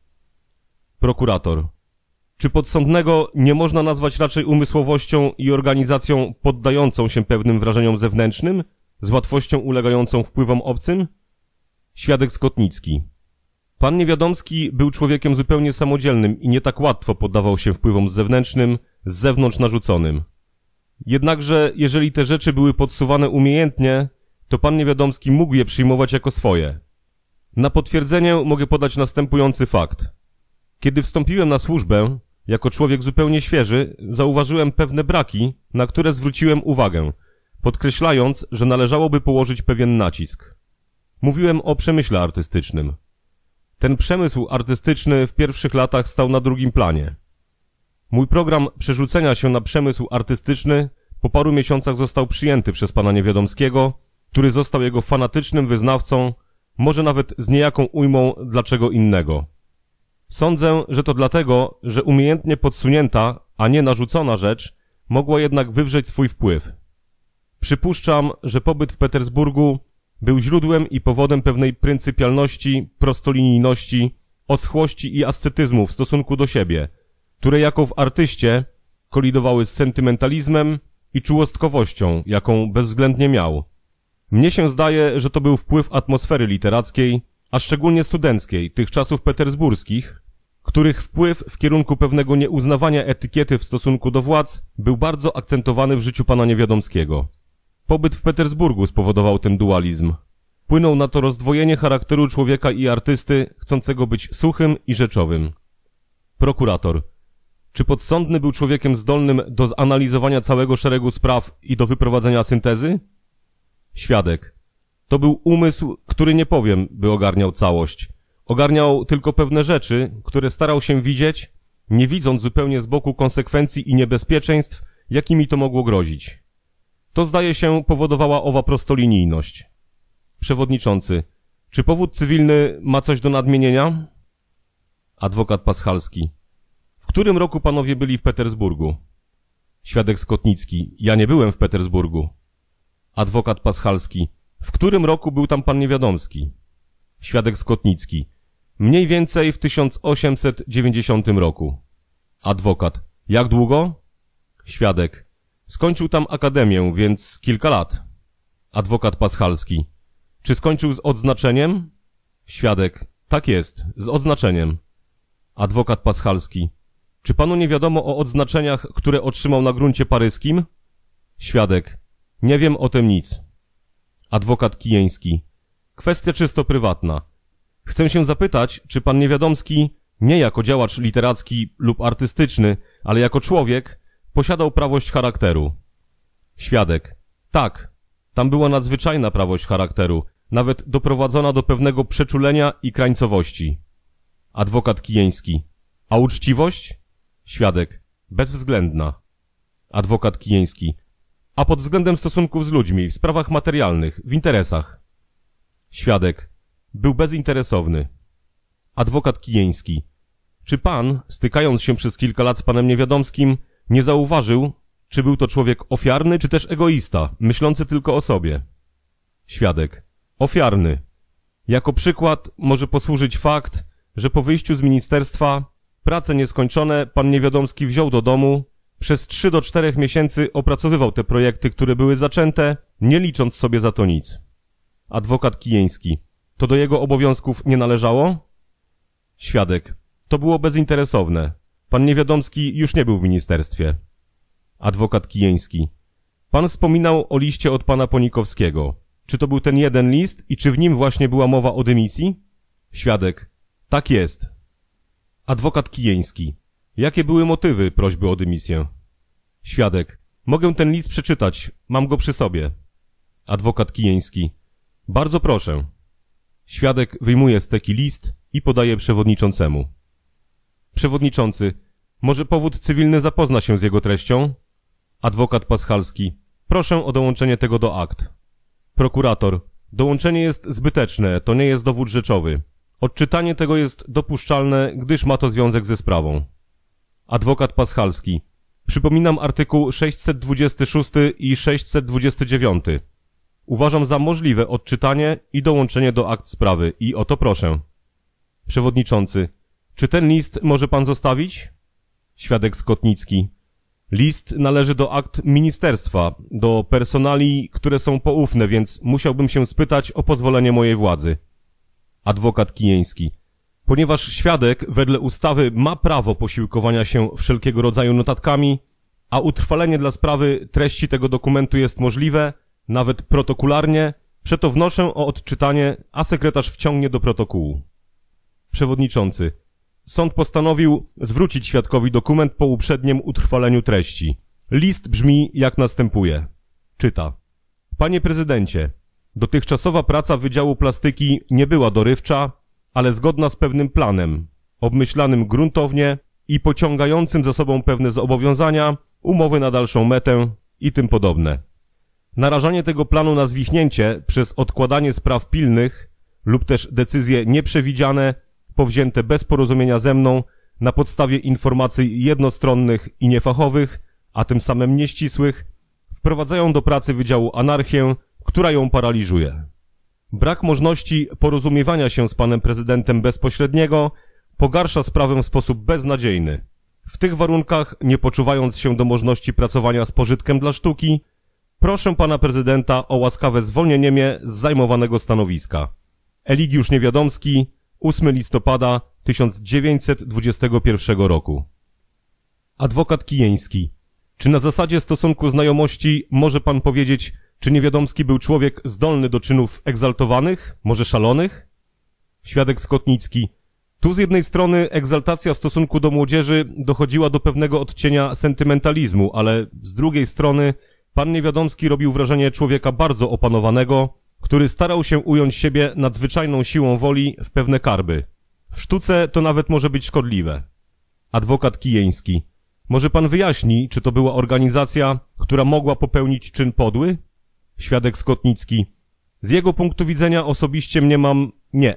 Prokurator: czy podsądnego nie można nazwać raczej umysłowością i organizacją poddającą się pewnym wrażeniom zewnętrznym, z łatwością ulegającą wpływom obcym? Świadek Skotnicki: Pan Niewiadomski był człowiekiem zupełnie samodzielnym i nie tak łatwo poddawał się wpływom zewnętrznym, z zewnątrz narzuconym. Jednakże, jeżeli te rzeczy były podsuwane umiejętnie, to pan Niewiadomski mógł je przyjmować jako swoje. Na potwierdzenie mogę podać następujący fakt. Kiedy wstąpiłem na służbę, jako człowiek zupełnie świeży, zauważyłem pewne braki, na które zwróciłem uwagę, podkreślając, że należałoby położyć pewien nacisk. Mówiłem o przemyśle artystycznym. Ten przemysł artystyczny w pierwszych latach stał na drugim planie. Mój program przerzucenia się na przemysł artystyczny po paru miesiącach został przyjęty przez pana Niewiadomskiego, który został jego fanatycznym wyznawcą, może nawet z niejaką ujmą dlaczego innego. Sądzę, że to dlatego, że umiejętnie podsunięta, a nie narzucona rzecz mogła jednak wywrzeć swój wpływ. Przypuszczam, że pobyt w Petersburgu był źródłem i powodem pewnej pryncypialności, prostolinijności, oschłości i ascetyzmu w stosunku do siebie, które jako w artyście kolidowały z sentymentalizmem i czułostkowością, jaką bezwzględnie miał. Mnie się zdaje, że to był wpływ atmosfery literackiej, a szczególnie studenckiej, tych czasów petersburskich, których wpływ w kierunku pewnego nieuznawania etykiety w stosunku do władz był bardzo akcentowany w życiu pana Niewiadomskiego. Pobyt w Petersburgu spowodował ten dualizm. Płynął na to rozdwojenie charakteru człowieka i artysty, chcącego być suchym i rzeczowym. Prokurator. Czy podsądny był człowiekiem zdolnym do zanalizowania całego szeregu spraw i do wyprowadzenia syntezy? Świadek. To był umysł, który nie powiem, by ogarniał całość. Ogarniał tylko pewne rzeczy, które starał się widzieć, nie widząc zupełnie z boku konsekwencji i niebezpieczeństw, jakimi to mogło grozić. To, zdaje się, powodowała owa prostolinijność. Przewodniczący. Czy powód cywilny ma coś do nadmienienia? Adwokat Paschalski. W którym roku panowie byli w Petersburgu? Świadek Skotnicki. Ja nie byłem w Petersburgu. Adwokat Paschalski. W którym roku był tam pan Niewiadomski? Świadek Skotnicki. Mniej więcej w 1890 roku. Adwokat. Jak długo? Świadek. Skończył tam akademię, więc kilka lat. Adwokat Paschalski. Czy skończył z odznaczeniem? Świadek. Tak jest, z odznaczeniem. Adwokat Paschalski. Czy panu nie wiadomo o odznaczeniach, które otrzymał na gruncie paryskim? Świadek. Nie wiem o tym nic. Adwokat Kijęski. Kwestia czysto prywatna. Chcę się zapytać, czy pan Niewiadomski, nie jako działacz literacki lub artystyczny, ale jako człowiek, posiadał prawość charakteru? Świadek. Tak. Tam była nadzwyczajna prawość charakteru, nawet doprowadzona do pewnego przeczulenia i krańcowości. Adwokat Kijęski. A uczciwość? Świadek. Bezwzględna. Adwokat Kijęski. A pod względem stosunków z ludźmi, w sprawach materialnych, w interesach? Świadek. Był bezinteresowny. Adwokat Kijęski. Czy pan, stykając się przez kilka lat z panem Niewiadomskim, nie zauważył, czy był to człowiek ofiarny, czy też egoista, myślący tylko o sobie? Świadek. Ofiarny. Jako przykład może posłużyć fakt, że po wyjściu z ministerstwa, prace nieskończone pan Niewiadomski wziął do domu, przez 3 do 4 miesięcy opracowywał te projekty, które były zaczęte, nie licząc sobie za to nic. Adwokat Kijęski. To do jego obowiązków nie należało? Świadek. To było bezinteresowne. Pan Niewiadomski już nie był w ministerstwie. Adwokat Kijęski. Pan wspominał o liście od pana Ponikowskiego. Czy to był ten jeden list i czy w nim właśnie była mowa o dymisji? Świadek. Tak jest. Adwokat Kijęski. Jakie były motywy prośby o dymisję? Świadek. Mogę ten list przeczytać. Mam go przy sobie. Adwokat Kijęski. Bardzo proszę. Świadek wyjmuje z teki list i podaje przewodniczącemu. Przewodniczący. Może powód cywilny zapozna się z jego treścią? Adwokat Paschalski. Proszę o dołączenie tego do akt. Prokurator. Dołączenie jest zbyteczne, to nie jest dowód rzeczowy. Odczytanie tego jest dopuszczalne, gdyż ma to związek ze sprawą. Adwokat Paschalski. Przypominam artykuł 626 i 629. Uważam za możliwe odczytanie i dołączenie do akt sprawy i o to proszę. Przewodniczący. Czy ten list może pan zostawić? Świadek Skotnicki. List należy do akt ministerstwa, do personalii, które są poufne, więc musiałbym się spytać o pozwolenie mojej władzy. Adwokat Kijęski. Ponieważ świadek wedle ustawy ma prawo posiłkowania się wszelkiego rodzaju notatkami, a utrwalenie dla sprawy treści tego dokumentu jest możliwe, nawet protokolarnie, przeto wnoszę o odczytanie, a sekretarz wciągnie do protokołu. Przewodniczący. Sąd postanowił zwrócić świadkowi dokument po uprzednim utrwaleniu treści. List brzmi jak następuje. Czyta. Panie prezydencie, dotychczasowa praca Wydziału Plastyki nie była dorywcza, ale zgodna z pewnym planem, obmyślanym gruntownie i pociągającym za sobą pewne zobowiązania, umowy na dalszą metę i tym podobne. Narażanie tego planu na zwichnięcie przez odkładanie spraw pilnych lub też decyzje nieprzewidziane, powzięte bez porozumienia ze mną, na podstawie informacji jednostronnych i niefachowych, a tym samym nieścisłych, wprowadzają do pracy Wydziału anarchię, która ją paraliżuje. Brak możliwości porozumiewania się z panem prezydentem bezpośredniego pogarsza sprawę w sposób beznadziejny. W tych warunkach, nie poczuwając się do możliwości pracowania z pożytkiem dla sztuki, proszę pana prezydenta o łaskawe zwolnienie mnie z zajmowanego stanowiska. Eligiusz Niewiadomski, 8 listopada 1921 roku. Adwokat Kijęński. Czy na zasadzie stosunku znajomości może pan powiedzieć, czy Niewiadomski był człowiek zdolny do czynów egzaltowanych, może szalonych? Świadek Skotnicki. Tu z jednej strony egzaltacja w stosunku do młodzieży dochodziła do pewnego odcienia sentymentalizmu, ale z drugiej strony pan Niewiadomski robił wrażenie człowieka bardzo opanowanego, który starał się ująć siebie nadzwyczajną siłą woli w pewne karby. W sztuce to nawet może być szkodliwe. Adwokat Kijęński. Może pan wyjaśni, czy to była organizacja, która mogła popełnić czyn podły? Świadek Skotnicki. Z jego punktu widzenia osobiście mniemam nie.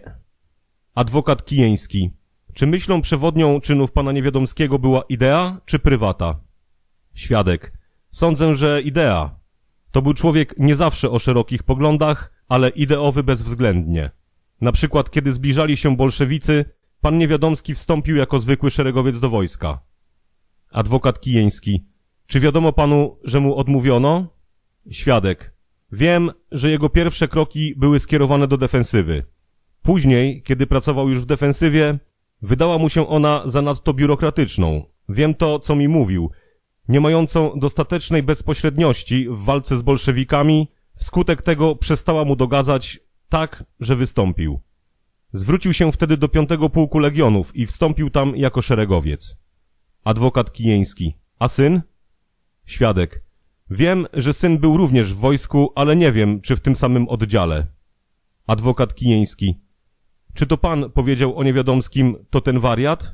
Adwokat Kijęński. Czy myślą przewodnią czynów pana Niewiadomskiego była idea czy prywata? Świadek. Sądzę, że idea. To był człowiek nie zawsze o szerokich poglądach, ale ideowy bezwzględnie. Na przykład, kiedy zbliżali się bolszewicy, pan Niewiadomski wstąpił jako zwykły szeregowiec do wojska. Adwokat Kijęński. Czy wiadomo panu, że mu odmówiono? Świadek. Wiem, że jego pierwsze kroki były skierowane do defensywy. Później, kiedy pracował już w defensywie, wydała mu się ona zanadto biurokratyczną. Wiem to, co mi mówił, nie mającą dostatecznej bezpośredniości w walce z bolszewikami, wskutek tego przestała mu dogadzać tak, że wystąpił. Zwrócił się wtedy do 5. Pułku Legionów i wstąpił tam jako szeregowiec. Adwokat Kijęński. A syn? Świadek. Wiem, że syn był również w wojsku, ale nie wiem, czy w tym samym oddziale. Adwokat Kijęński. Czy to pan powiedział o Niewiadomskim, to ten wariat?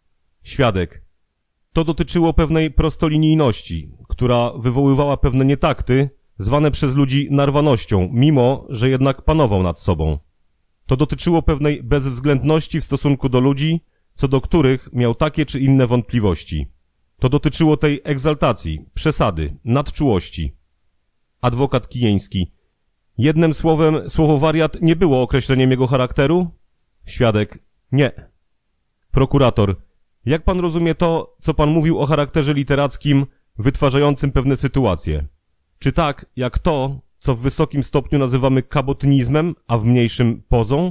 Świadek. To dotyczyło pewnej prostolinijności, która wywoływała pewne nietakty, zwane przez ludzi narwanością, mimo że jednak panował nad sobą. To dotyczyło pewnej bezwzględności w stosunku do ludzi, co do których miał takie czy inne wątpliwości. To dotyczyło tej egzaltacji, przesady, nadczułości. Adwokat Kijęński. Jednym słowem, słowo wariat nie było określeniem jego charakteru? Świadek. Nie. Prokurator. Jak pan rozumie to, co pan mówił o charakterze literackim, wytwarzającym pewne sytuacje? Czy tak, jak to, co w wysokim stopniu nazywamy kabotynizmem, a w mniejszym pozą?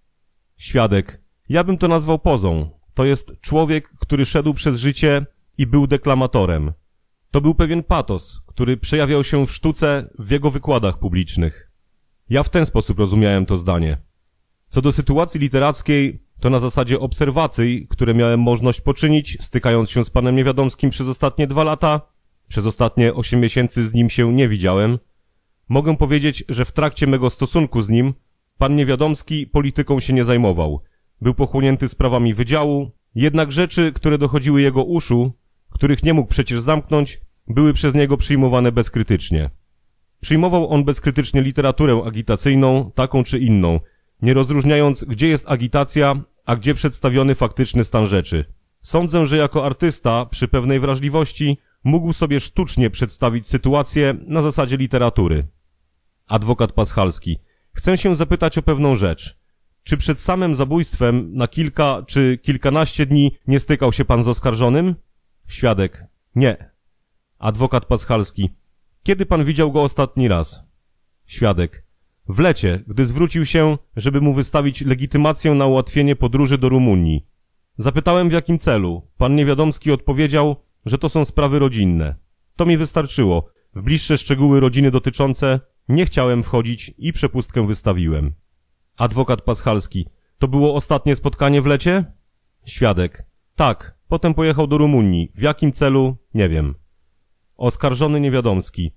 Świadek. Ja bym to nazwał pozą. To jest człowiek, który szedł przez życie i był deklamatorem. To był pewien patos, który przejawiał się w sztuce, w jego wykładach publicznych. Ja w ten sposób rozumiałem to zdanie. Co do sytuacji literackiej, to na zasadzie obserwacji, które miałem możliwość poczynić, stykając się z panem Niewiadomskim przez ostatnie 2 lata, przez ostatnie 8 miesięcy z nim się nie widziałem, mogę powiedzieć, że w trakcie mego stosunku z nim pan Niewiadomski polityką się nie zajmował. Był pochłonięty sprawami wydziału, jednak rzeczy, które dochodziły jego uszu, których nie mógł przecież zamknąć, były przez niego przyjmowane bezkrytycznie. Przyjmował on bezkrytycznie literaturę agitacyjną, taką czy inną, nie rozróżniając, gdzie jest agitacja, a gdzie przedstawiony faktyczny stan rzeczy. Sądzę, że jako artysta, przy pewnej wrażliwości, mógł sobie sztucznie przedstawić sytuację na zasadzie literatury. Adwokat Paschalski. Chcę się zapytać o pewną rzecz. Czy przed samym zabójstwem na kilka czy kilkanaście dni nie stykał się pan z oskarżonym? Świadek. Nie. Adwokat Paschalski. Kiedy pan widział go ostatni raz? Świadek. W Lecie, gdy zwrócił się, żeby mu wystawić legitymację na ułatwienie podróży do Rumunii. Zapytałem, w jakim celu. Pan Niewiadomski odpowiedział, że to są sprawy rodzinne. To mi wystarczyło. W bliższe szczegóły rodziny dotyczące nie chciałem wchodzić i przepustkę wystawiłem. Adwokat Paschalski. To było ostatnie spotkanie w Lecie? Świadek. Tak. Potem pojechał do Rumunii. W jakim celu? Nie wiem. Oskarżony Niewiadomski.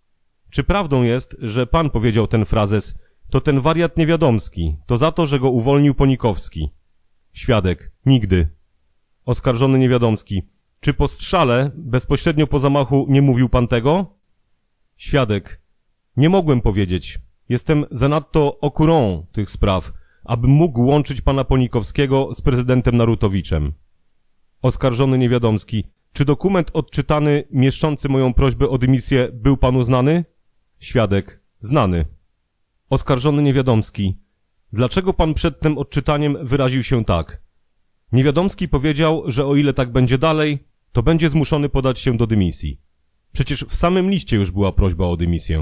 Czy prawdą jest, że pan powiedział ten frazes, to ten wariat Niewiadomski, to za to, że go uwolnił Ponikowski? Świadek. Nigdy. Oskarżony Niewiadomski. Czy po strzale, bezpośrednio po zamachu, nie mówił pan tego? Świadek. Nie mogłem powiedzieć. Jestem zanadto au courant tych spraw, abym mógł łączyć pana Ponikowskiego z prezydentem Narutowiczem. Oskarżony Niewiadomski. Czy dokument odczytany, mieszczący moją prośbę o dymisję, był panu znany? Świadek. Znany. Oskarżony Niewiadomski. Dlaczego pan przed tym odczytaniem wyraził się tak? Niewiadomski powiedział, że o ile tak będzie dalej, to będzie zmuszony podać się do dymisji. Przecież w samym liście już była prośba o dymisję.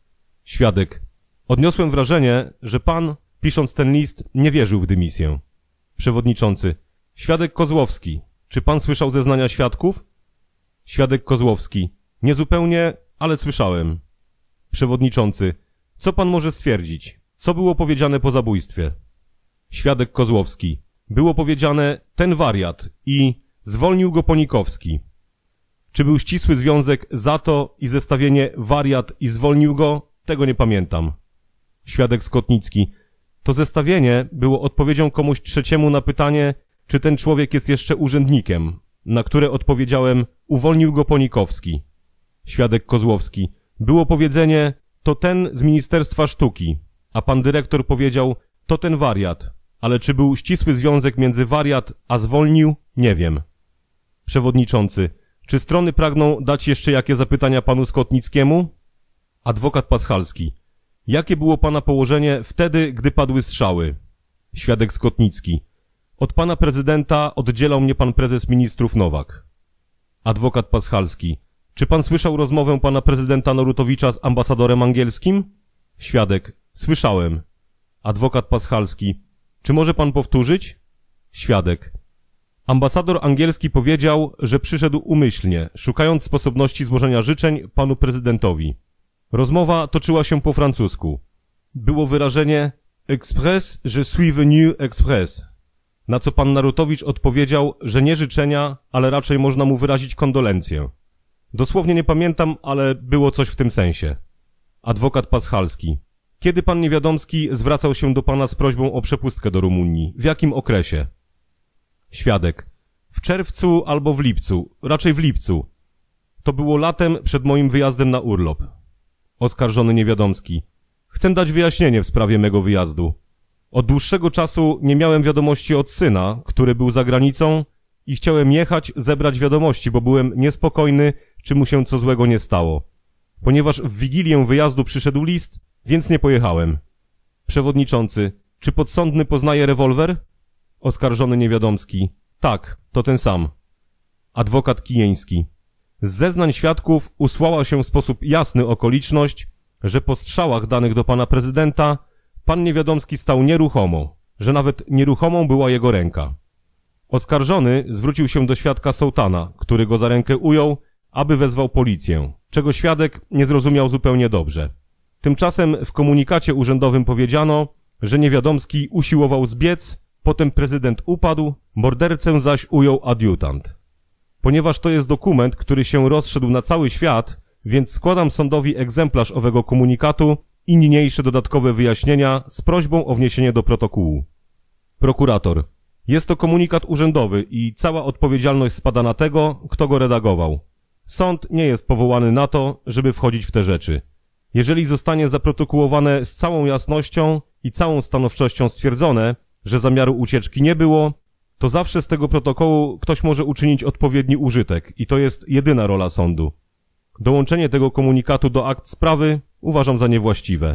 Świadek. Odniosłem wrażenie, że pan, pisząc ten list, nie wierzył w dymisję. Przewodniczący. Świadek Kozłowski. Czy pan słyszał zeznania świadków? Świadek Kozłowski. Niezupełnie, ale słyszałem. Przewodniczący. Co pan może stwierdzić? Co było powiedziane po zabójstwie? Świadek Kozłowski. Było powiedziane ten wariat i zwolnił go Ponikowski. Czy był ścisły związek za to i zestawienie wariat i zwolnił go? Tego nie pamiętam. Świadek Skotnicki. To zestawienie było odpowiedzią komuś trzeciemu na pytanie, czy ten człowiek jest jeszcze urzędnikiem, na które odpowiedziałem, uwolnił go Ponikowski. Świadek Kozłowski. Było powiedzenie, to ten z Ministerstwa Sztuki, a pan dyrektor powiedział, to ten wariat, ale czy był ścisły związek między wariat a zwolnił, nie wiem. Przewodniczący. Czy strony pragną dać jeszcze jakie zapytania panu Skotnickiemu? Adwokat Paschalski. Jakie było pana położenie wtedy, gdy padły strzały? Świadek Skotnicki. Od pana prezydenta oddzielał mnie pan prezes ministrów Nowak. Adwokat Paschalski. Czy pan słyszał rozmowę pana prezydenta Narutowicza z ambasadorem angielskim? Świadek. Słyszałem. Adwokat Paschalski. Czy może pan powtórzyć? Świadek. Ambasador angielski powiedział, że przyszedł umyślnie, szukając sposobności złożenia życzeń panu prezydentowi. Rozmowa toczyła się po francusku. Było wyrażenie Express, je suis venu express. Na co pan Narutowicz odpowiedział, że nie życzenia, ale raczej można mu wyrazić kondolencję. Dosłownie nie pamiętam, ale było coś w tym sensie. Adwokat Paschalski. Kiedy pan Niewiadomski zwracał się do pana z prośbą o przepustkę do Rumunii? W jakim okresie? Świadek. W czerwcu albo w lipcu, raczej w lipcu. To było latem przed moim wyjazdem na urlop. Oskarżony Niewiadomski. Chcę dać wyjaśnienie w sprawie mego wyjazdu. Od dłuższego czasu nie miałem wiadomości od syna, który był za granicą i chciałem jechać, zebrać wiadomości, bo byłem niespokojny, czy mu się co złego nie stało. Ponieważ w wigilię wyjazdu przyszedł list, więc nie pojechałem. Przewodniczący. Czy podsądny poznaje rewolwer? Oskarżony Niewiadomski. Tak, to ten sam. Adwokat Kijieński. Z zeznań świadków usłała się w sposób jasny okoliczność, że po strzałach danych do pana prezydenta pan Niewiadomski stał nieruchomo, że nawet nieruchomą była jego ręka. Oskarżony zwrócił się do świadka Sołtana, który go za rękę ujął, aby wezwał policję, czego świadek nie zrozumiał zupełnie dobrze. Tymczasem w komunikacie urzędowym powiedziano, że Niewiadomski usiłował zbiec, potem prezydent upadł, mordercę zaś ujął adiutant. Ponieważ to jest dokument, który się rozszedł na cały świat, więc składam sądowi egzemplarz owego komunikatu i niniejsze dodatkowe wyjaśnienia z prośbą o wniesienie do protokołu. Prokurator. Jest to komunikat urzędowy i cała odpowiedzialność spada na tego, kto go redagował. Sąd nie jest powołany na to, żeby wchodzić w te rzeczy. Jeżeli zostanie zaprotokołowane z całą jasnością i całą stanowczością stwierdzone, że zamiaru ucieczki nie było, to zawsze z tego protokołu ktoś może uczynić odpowiedni użytek i to jest jedyna rola sądu. Dołączenie tego komunikatu do akt sprawy uważam za niewłaściwe.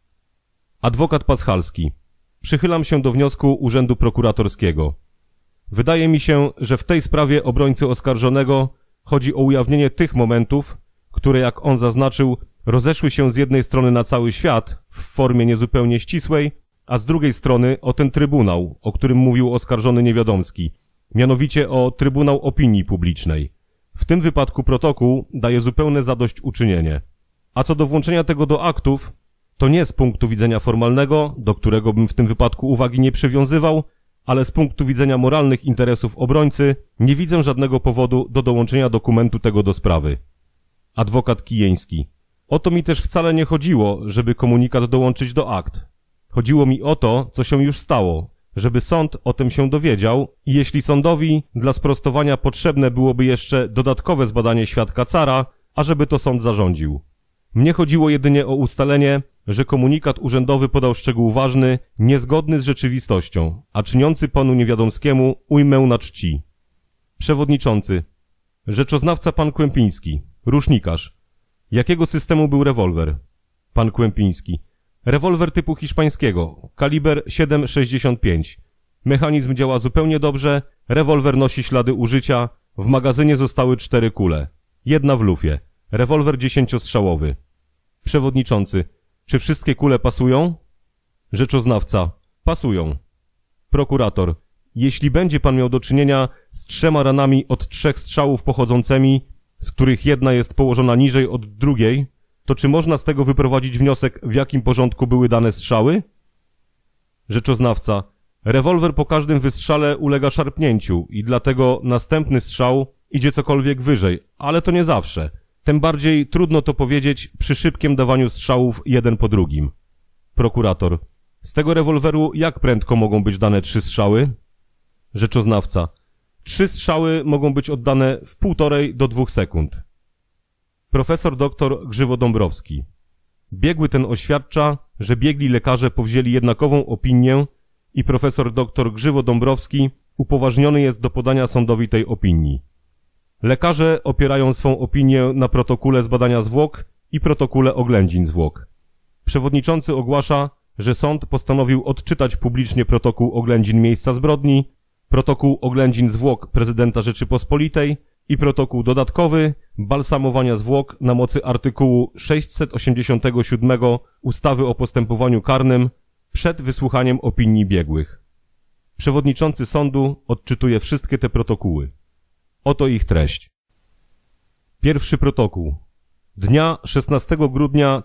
Adwokat Paschalski. Przychylam się do wniosku Urzędu Prokuratorskiego. Wydaje mi się, że w tej sprawie obrońcy oskarżonego chodzi o ujawnienie tych momentów, które, jak on zaznaczył, rozeszły się z jednej strony na cały świat w formie niezupełnie ścisłej, a z drugiej strony o ten trybunał, o którym mówił oskarżony Niewiadomski, mianowicie o Trybunał Opinii Publicznej. W tym wypadku protokół daje zupełne zadośćuczynienie. A co do włączenia tego do aktów, to nie z punktu widzenia formalnego, do którego bym w tym wypadku uwagi nie przywiązywał, ale z punktu widzenia moralnych interesów obrońcy nie widzę żadnego powodu do dołączenia dokumentu tego do sprawy. Adwokat Kijieński. O to mi też wcale nie chodziło, żeby komunikat dołączyć do akt. Chodziło mi o to, co się już stało, żeby sąd o tym się dowiedział i jeśli sądowi dla sprostowania potrzebne byłoby jeszcze dodatkowe zbadanie świadka Cara, ażeby to sąd zarządził. Mnie chodziło jedynie o ustalenie, że komunikat urzędowy podał szczegół ważny, niezgodny z rzeczywistością, a czyniący panu Niewiadomskiemu ujmę na czci. Przewodniczący. Rzeczoznawca pan Kłępiński. Rusznikarz. Jakiego systemu był rewolwer? Pan Kłępiński. Rewolwer typu hiszpańskiego, kaliber 7,65. Mechanizm działa zupełnie dobrze, rewolwer nosi ślady użycia, w magazynie zostały 4 kule. 1 w lufie. Rewolwer 10-strzałowy. Przewodniczący. Czy wszystkie kule pasują? Rzeczoznawca. Pasują. Prokurator. Jeśli będzie pan miał do czynienia z 3 ranami od 3 strzałów pochodzącymi, z których jedna jest położona niżej od drugiej, to czy można z tego wyprowadzić wniosek, w jakim porządku były dane strzały? Rzeczoznawca. Rewolwer po każdym wystrzale ulega szarpnięciu i dlatego następny strzał idzie cokolwiek wyżej, ale to nie zawsze. Tym bardziej trudno to powiedzieć przy szybkim dawaniu strzałów jeden po drugim. Prokurator. Z tego rewolweru jak prędko mogą być dane 3 strzały? Rzeczoznawca. 3 strzały mogą być oddane w 1,5 do 2 sekund. Profesor dr Grzywo-Dąbrowski. Biegły ten oświadcza, że biegli lekarze powzięli jednakową opinię i profesor dr Grzywo-Dąbrowski upoważniony jest do podania sądowi tej opinii. Lekarze opierają swą opinię na protokole z badania zwłok i protokole oględzin zwłok. Przewodniczący ogłasza, że sąd postanowił odczytać publicznie protokół oględzin miejsca zbrodni, protokół oględzin zwłok prezydenta Rzeczypospolitej i protokół dodatkowy balsamowania zwłok na mocy artykułu 687 ustawy o postępowaniu karnym przed wysłuchaniem opinii biegłych. Przewodniczący sądu odczytuje wszystkie te protokoły. Oto ich treść. Pierwszy protokół. Dnia 16 grudnia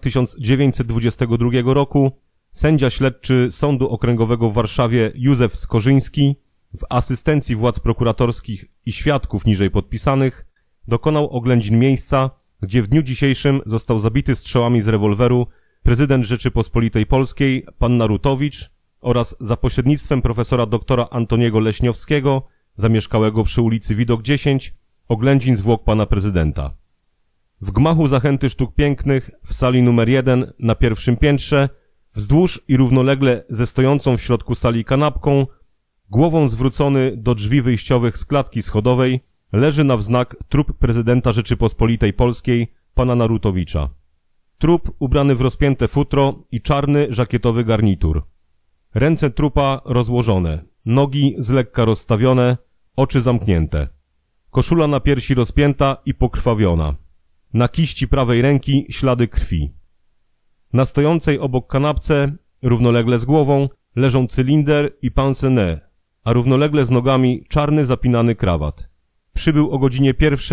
1922 roku sędzia śledczy Sądu Okręgowego w Warszawie Józef Skorzyński w asystencji władz prokuratorskich i świadków niżej podpisanych dokonał oględzin miejsca, gdzie w dniu dzisiejszym został zabity strzałami z rewolweru prezydent Rzeczypospolitej Polskiej pan Narutowicz oraz za pośrednictwem profesora doktora Antoniego Leśniowskiego, zamieszkałego przy ulicy Widok 10, oględzin zwłok pana prezydenta. W gmachu Zachęty Sztuk Pięknych w sali numer 1 na pierwszym piętrze, wzdłuż i równolegle ze stojącą w środku sali kanapką, głową zwrócony do drzwi wyjściowych z klatki schodowej, leży na wznak trup prezydenta Rzeczypospolitej Polskiej, pana Narutowicza. Trup ubrany w rozpięte futro i czarny żakietowy garnitur. Ręce trupa rozłożone, nogi z lekka rozstawione, oczy zamknięte. Koszula na piersi rozpięta i pokrwawiona. Na kiści prawej ręki ślady krwi. Na stojącej obok kanapce, równolegle z głową, leżą cylinder i pince-nez, a równolegle z nogami czarny zapinany krawat. Przybył o godzinie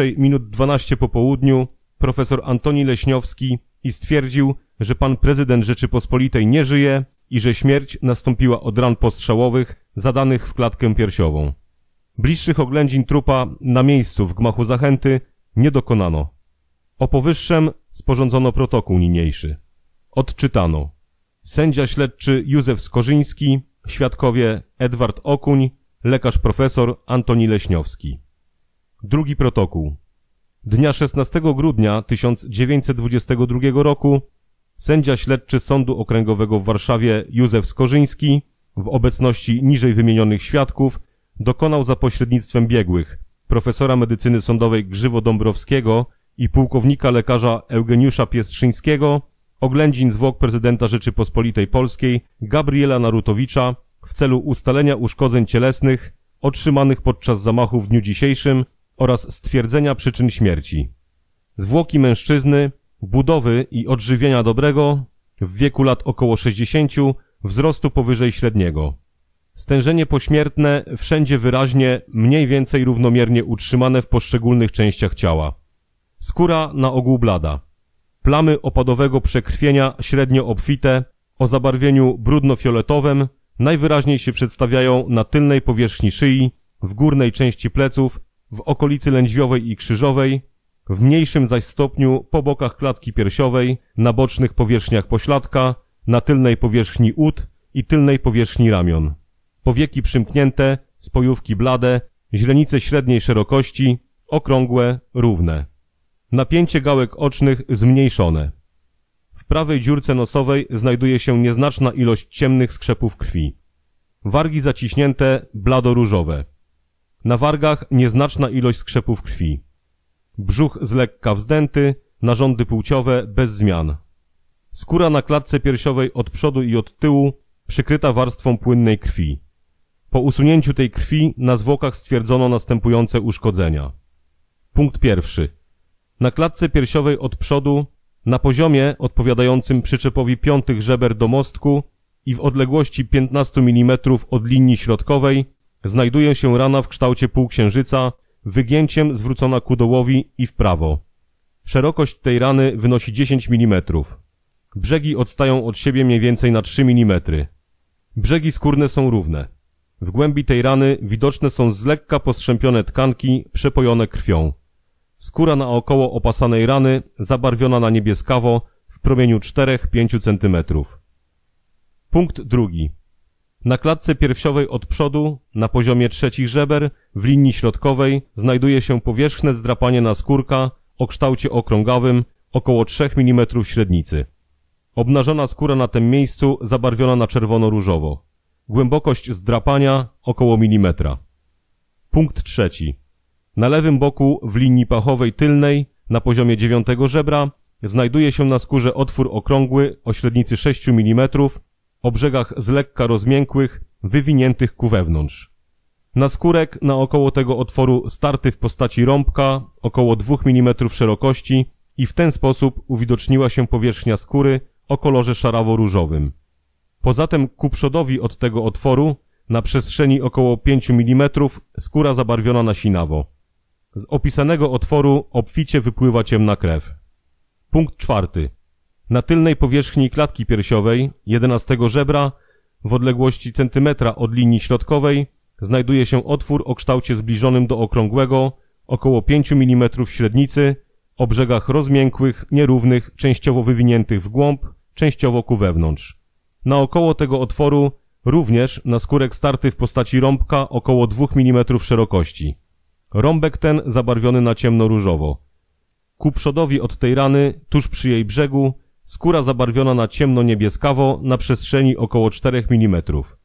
1:12 po południu profesor Antoni Leśniowski i stwierdził, że pan prezydent Rzeczypospolitej nie żyje i że śmierć nastąpiła od ran postrzałowych zadanych w klatkę piersiową. Bliższych oględzin trupa na miejscu w gmachu Zachęty nie dokonano. O powyższym sporządzono protokół niniejszy. Odczytano. Sędzia śledczy Józef Skorzyński, świadkowie Edward Okuń, lekarz profesor Antoni Leśniowski. Drugi protokół. Dnia 16 grudnia 1922 roku sędzia śledczy Sądu Okręgowego w Warszawie Józef Skorzyński w obecności niżej wymienionych świadków dokonał za pośrednictwem biegłych profesora medycyny sądowej Grzywo-Dąbrowskiego i pułkownika lekarza Eugeniusza Piestrzyńskiego oględzin zwłok prezydenta Rzeczypospolitej Polskiej Gabriela Narutowicza w celu ustalenia uszkodzeń cielesnych otrzymanych podczas zamachu w dniu dzisiejszym oraz stwierdzenia przyczyn śmierci. Zwłoki mężczyzny budowy i odżywienia dobrego, w wieku lat około 60, wzrostu powyżej średniego. Stężenie pośmiertne wszędzie wyraźnie, mniej więcej równomiernie utrzymane w poszczególnych częściach ciała. Skóra na ogół blada. Plamy opadowego przekrwienia średnio obfite, o zabarwieniu brudno-fioletowym, najwyraźniej się przedstawiają na tylnej powierzchni szyi, w górnej części pleców, w okolicy lędźwiowej i krzyżowej, w mniejszym zaś stopniu po bokach klatki piersiowej, na bocznych powierzchniach pośladka, na tylnej powierzchni ud i tylnej powierzchni ramion. Powieki przymknięte, spojówki blade, źrenice średniej szerokości, okrągłe, równe. Napięcie gałek ocznych zmniejszone. W prawej dziurce nosowej znajduje się nieznaczna ilość ciemnych skrzepów krwi. Wargi zaciśnięte, blado-różowe. Na wargach nieznaczna ilość skrzepów krwi. Brzuch z lekka wzdęty, narządy płciowe bez zmian. Skóra na klatce piersiowej od przodu i od tyłu przykryta warstwą płynnej krwi. Po usunięciu tej krwi na zwłokach stwierdzono następujące uszkodzenia. Punkt pierwszy. Na klatce piersiowej od przodu, na poziomie odpowiadającym przyczepowi piątych żeber do mostku i w odległości 15 mm od linii środkowej znajduje się rana w kształcie półksiężyca, wygięciem zwrócona ku dołowi i w prawo. Szerokość tej rany wynosi 10 mm. Brzegi odstają od siebie mniej więcej na 3 mm. Brzegi skórne są równe. W głębi tej rany widoczne są z lekka postrzępione tkanki przepojone krwią. Skóra naokoło opasanej rany zabarwiona na niebieskawo w promieniu 4-5 cm. Punkt drugi. Na klatce piersiowej od przodu, na poziomie trzecich żeber, w linii środkowej, znajduje się powierzchne zdrapanie naskórka o kształcie okrągławym, około 3 mm średnicy. Obnażona skóra na tym miejscu zabarwiona na czerwono-różowo. Głębokość zdrapania około milimetra. Punkt trzeci. Na lewym boku, w linii pachowej tylnej, na poziomie 9 żebra, znajduje się na skórze otwór okrągły o średnicy 6 mm, o brzegach z lekka rozmiękłych, wywiniętych ku wewnątrz. Naskórek naokoło tego otworu starty w postaci rąbka, około 2 mm szerokości i w ten sposób uwidoczniła się powierzchnia skóry o kolorze szarawo-różowym. Poza tym ku przodowi od tego otworu, na przestrzeni około 5 mm, skóra zabarwiona na sinawo. Z opisanego otworu obficie wypływa ciemna krew. Punkt czwarty. Na tylnej powierzchni klatki piersiowej, 11 żebra, w odległości centymetra od linii środkowej, znajduje się otwór o kształcie zbliżonym do okrągłego, około 5 mm średnicy, o brzegach rozmiękłych, nierównych, częściowo wywiniętych w głąb, częściowo ku wewnątrz. Naokoło tego otworu również naskórek starty w postaci rąbka około 2 mm szerokości. Rąbek ten zabarwiony na ciemno-różowo. Ku przodowi od tej rany, tuż przy jej brzegu, skóra zabarwiona na ciemno-niebieskawo na przestrzeni około 4 mm.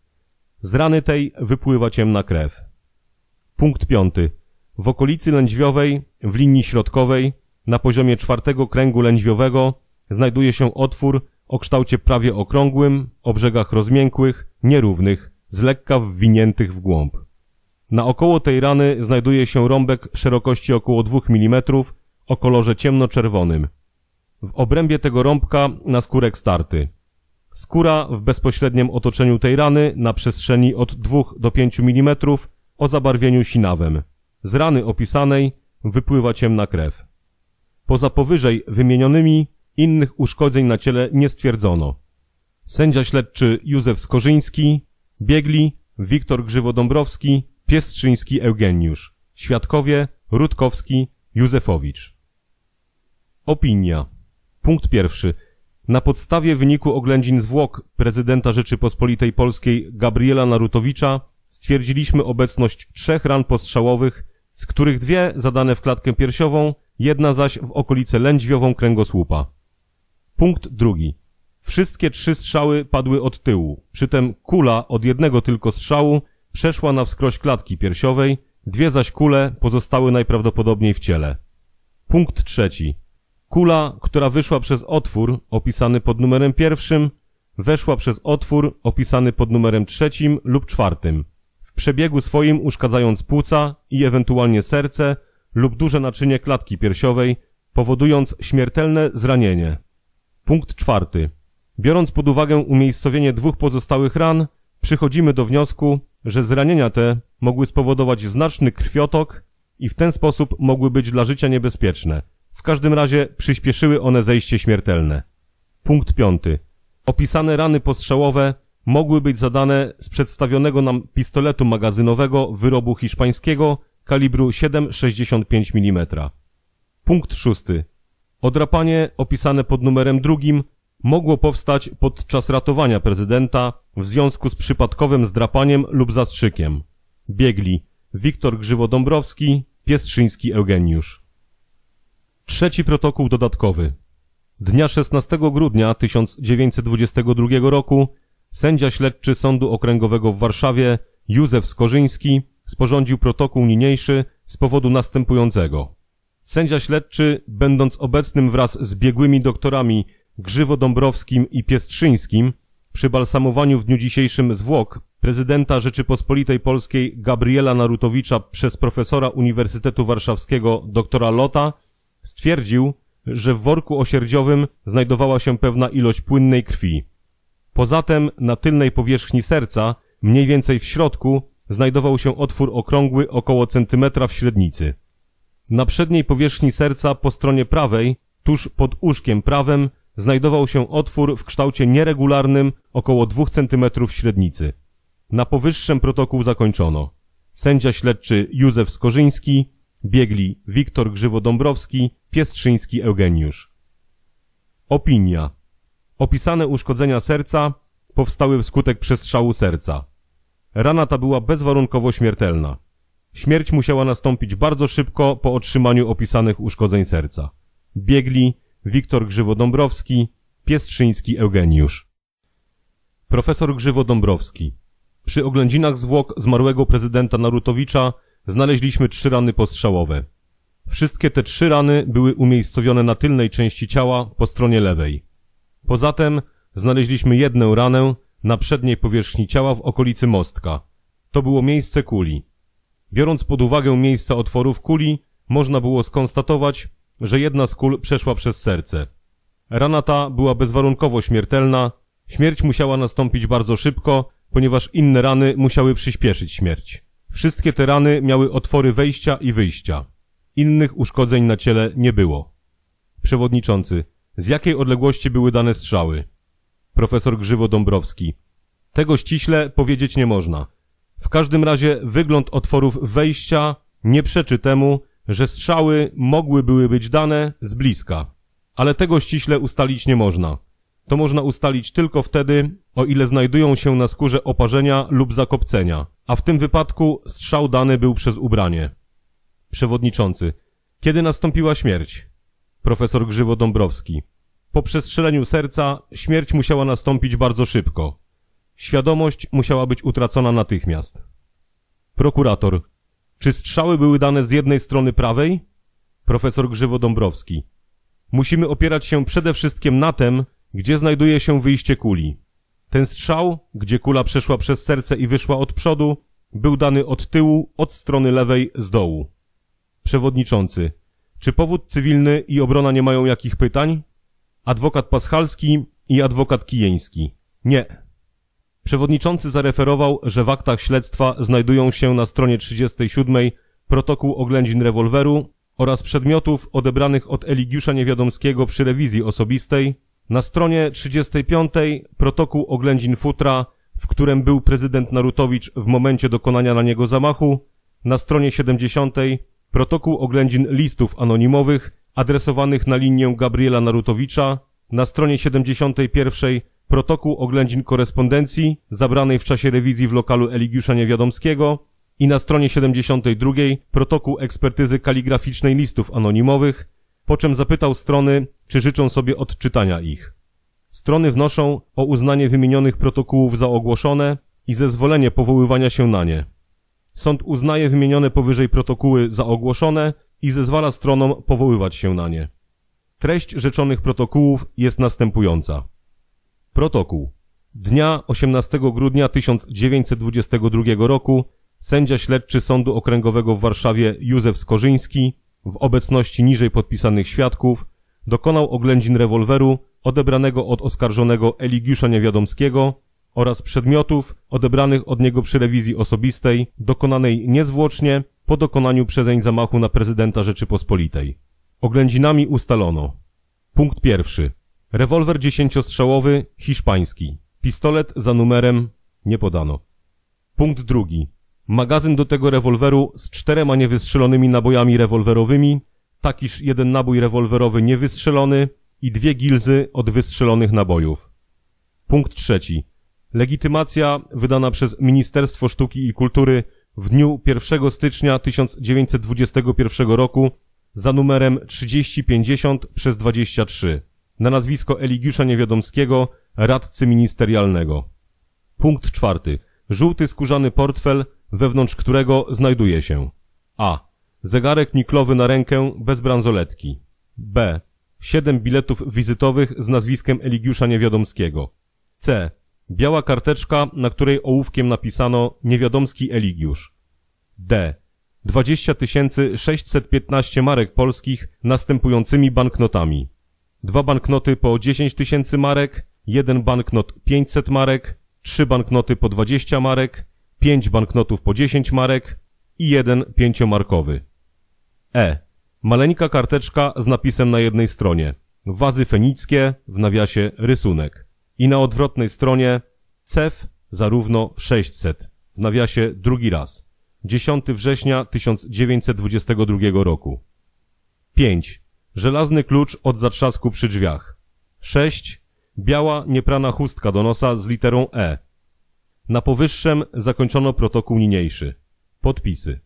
Z rany tej wypływa ciemna krew. Punkt piąty. W okolicy lędźwiowej, w linii środkowej, na poziomie 4 kręgu lędźwiowego, znajduje się otwór o kształcie prawie okrągłym, o brzegach rozmiękłych, nierównych, z lekka wwiniętych w głąb. Naokoło tej rany znajduje się rąbek szerokości około 2 mm o kolorze ciemnoczerwonym. W obrębie tego rąbka naskórek starty. Skóra w bezpośrednim otoczeniu tej rany na przestrzeni od 2 do 5 mm o zabarwieniu sinawym. Z rany opisanej wypływa ciemna krew. Poza powyżej wymienionymi innych uszkodzeń na ciele nie stwierdzono. Sędzia śledczy Józef Skorzyński, biegli Wiktor Grzywo-Dąbrowski, Piestrzyński Eugeniusz, świadkowie Rutkowski, Józefowicz. Opinia. Punkt pierwszy. Na podstawie wyniku oględzin zwłok prezydenta Rzeczypospolitej Polskiej Gabriela Narutowicza stwierdziliśmy obecność 3 ran postrzałowych, z których 2 zadane w klatkę piersiową, 1 zaś w okolicę lędźwiową kręgosłupa. Punkt drugi. Wszystkie 3 strzały padły od tyłu, przytem kula od jednego tylko strzału przeszła na wskroś klatki piersiowej, 2 zaś kule pozostały najprawdopodobniej w ciele. Punkt trzeci. Kula, która wyszła przez otwór opisany pod numerem 1, weszła przez otwór opisany pod numerem 3 lub 4, w przebiegu swoim uszkadzając płuca i ewentualnie serce lub duże naczynie klatki piersiowej, powodując śmiertelne zranienie. Punkt 4. Biorąc pod uwagę umiejscowienie 2 pozostałych ran, przychodzimy do wniosku, że zranienia te mogły spowodować znaczny krwiotok i w ten sposób mogły być dla życia niebezpieczne. W każdym razie przyspieszyły one zejście śmiertelne. Punkt 5. Opisane rany postrzałowe mogły być zadane z przedstawionego nam pistoletu magazynowego wyrobu hiszpańskiego kalibru 7,65 mm. Punkt 6. Odrapanie opisane pod numerem 2 mogło powstać podczas ratowania prezydenta w związku z przypadkowym zdrapaniem lub zastrzykiem. Biegli Wiktor Grzywo-Dąbrowski, Piestrzyński Eugeniusz. Trzeci protokół dodatkowy. Dnia 16 grudnia 1922 roku sędzia śledczy Sądu Okręgowego w Warszawie Józef Skorzyński sporządził protokół niniejszy z powodu następującego. Sędzia śledczy, będąc obecnym wraz z biegłymi doktorami Grzywo-Dąbrowskim i Piestrzyńskim przy balsamowaniu w dniu dzisiejszym zwłok prezydenta Rzeczypospolitej Polskiej Gabriela Narutowicza przez profesora Uniwersytetu Warszawskiego doktora Lota, stwierdził, że w worku osierdziowym znajdowała się pewna ilość płynnej krwi. Poza tym na tylnej powierzchni serca, mniej więcej w środku, znajdował się otwór okrągły około centymetra w średnicy. Na przedniej powierzchni serca po stronie prawej, tuż pod uszkiem prawym, znajdował się otwór w kształcie nieregularnym około 2 cm w średnicy. Na powyższym protokół zakończono. Sędzia śledczy Józef Skorzyński, biegli Wiktor Grzywo-Dąbrowski, Piestrzyński Eugeniusz. Opinia. Opisane uszkodzenia serca powstały wskutek przestrzału serca. Rana ta była bezwarunkowo śmiertelna. Śmierć musiała nastąpić bardzo szybko po otrzymaniu opisanych uszkodzeń serca. Biegli Wiktor Grzywo-Dąbrowski, Piestrzyński Eugeniusz. Profesor Grzywo-Dąbrowski. Przy oględzinach zwłok zmarłego prezydenta Narutowicza znaleźliśmy 3 rany postrzałowe. Wszystkie te 3 rany były umiejscowione na tylnej części ciała po stronie lewej. Poza tym znaleźliśmy 1 ranę na przedniej powierzchni ciała w okolicy mostka. To było miejsce kuli. Biorąc pod uwagę miejsca otworów kuli, można było skonstatować, że jedna z kul przeszła przez serce. Rana ta była bezwarunkowo śmiertelna. Śmierć musiała nastąpić bardzo szybko, ponieważ inne rany musiały przyspieszyć śmierć. Wszystkie te rany miały otwory wejścia i wyjścia. Innych uszkodzeń na ciele nie było. Przewodniczący, z jakiej odległości były dane strzały? Profesor Grzywo-Dąbrowski. Tego ściśle powiedzieć nie można. W każdym razie wygląd otworów wejścia nie przeczy temu, że strzały były być dane z bliska. Ale tego ściśle ustalić nie można. To można ustalić tylko wtedy, o ile znajdują się na skórze oparzenia lub zakopcenia, a w tym wypadku strzał dany był przez ubranie. Przewodniczący. Kiedy nastąpiła śmierć? Profesor Grzywo-Dąbrowski. Po przestrzeleniu serca śmierć musiała nastąpić bardzo szybko. Świadomość musiała być utracona natychmiast. Prokurator. Czy strzały były dane z jednej strony prawej? Profesor Grzywo-Dąbrowski. Musimy opierać się przede wszystkim na tym, gdzie znajduje się wyjście kuli. Ten strzał, gdzie kula przeszła przez serce i wyszła od przodu, był dany od tyłu, od strony lewej, z dołu. Przewodniczący. Czy powód cywilny i obrona nie mają jakich pytań? Adwokat Paschalski i adwokat Kijeński. Nie. Przewodniczący zareferował, że w aktach śledztwa znajdują się na stronie 37 protokół oględzin rewolweru oraz przedmiotów odebranych od Eligiusza Niewiadomskiego przy rewizji osobistej, na stronie 35 protokół oględzin futra, w którym był prezydent Narutowicz w momencie dokonania na niego zamachu, na stronie 70 protokół oględzin listów anonimowych adresowanych na linię Gabriela Narutowicza, na stronie 71 protokół oględzin korespondencji zabranej w czasie rewizji w lokalu Eligiusza Niewiadomskiego i na stronie 72 protokół ekspertyzy kaligraficznej listów anonimowych, po czym zapytał strony, czy życzą sobie odczytania ich. Strony wnoszą o uznanie wymienionych protokołów za ogłoszone i zezwolenie powoływania się na nie. Sąd uznaje wymienione powyżej protokoły za ogłoszone i zezwala stronom powoływać się na nie. Treść rzeczonych protokołów jest następująca. Protokół. Dnia 18 grudnia 1922 roku sędzia śledczy Sądu Okręgowego w Warszawie Józef Skorzyński w obecności niżej podpisanych świadków dokonał oględzin rewolweru odebranego od oskarżonego Eligiusza Niewiadomskiego oraz przedmiotów odebranych od niego przy rewizji osobistej dokonanej niezwłocznie po dokonaniu przezeń zamachu na prezydenta Rzeczypospolitej. Oględzinami ustalono: punkt pierwszy. Rewolwer 10-strzałowy hiszpański. Pistolet za numerem nie podano. Punkt drugi. Magazyn do tego rewolweru z 4 niewystrzelonymi nabojami rewolwerowymi, tak iż 1 nabój rewolwerowy niewystrzelony i 2 gilzy od wystrzelonych nabojów. Punkt trzeci. Legitymacja wydana przez Ministerstwo Sztuki i Kultury w dniu 1 stycznia 1921 roku za numerem 3050/23 na nazwisko Eligiusza Niewiadomskiego, radcy ministerialnego. Punkt czwarty. Żółty skórzany portfel, wewnątrz którego znajduje się: a. Zegarek niklowy na rękę bez bransoletki. b. 7 biletów wizytowych z nazwiskiem Eligiusza Niewiadomskiego. c. Biała karteczka, na której ołówkiem napisano Niewiadomski Eligiusz. d. 20 615 marek polskich następującymi banknotami: 2 banknoty po 10 000 marek, 1 banknot 500 marek, 3 banknoty po 20 marek, 5 banknotów po 10 marek i 1 pięciomarkowy. E. Maleńka karteczka z napisem na jednej stronie: wazy fenickie, w nawiasie rysunek, i na odwrotnej stronie CEF zarówno 600, w nawiasie drugi raz, 10 września 1922 roku. 5. Żelazny klucz od zatrzasku przy drzwiach. 6. Biała, nieprana chustka do nosa z literą E. Na powyższym zakończono protokół niniejszy. Podpisy.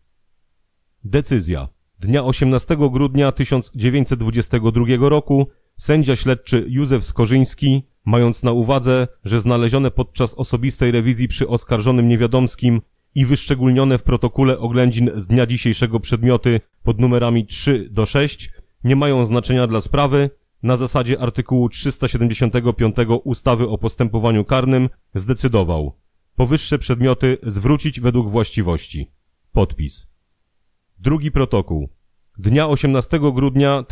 Decyzja. Dnia 18 grudnia 1922 roku sędzia śledczy Józef Skorzyński, mając na uwadze, że znalezione podczas osobistej rewizji przy oskarżonym Niewiadomskim i wyszczególnione w protokole oględzin z dnia dzisiejszego przedmioty pod numerami 3 do 6 nie mają znaczenia dla sprawy, na zasadzie artykułu 375 ustawy o postępowaniu karnym zdecydował: powyższe przedmioty zwrócić według właściwości. Podpis. Drugi protokół. Dnia 18 grudnia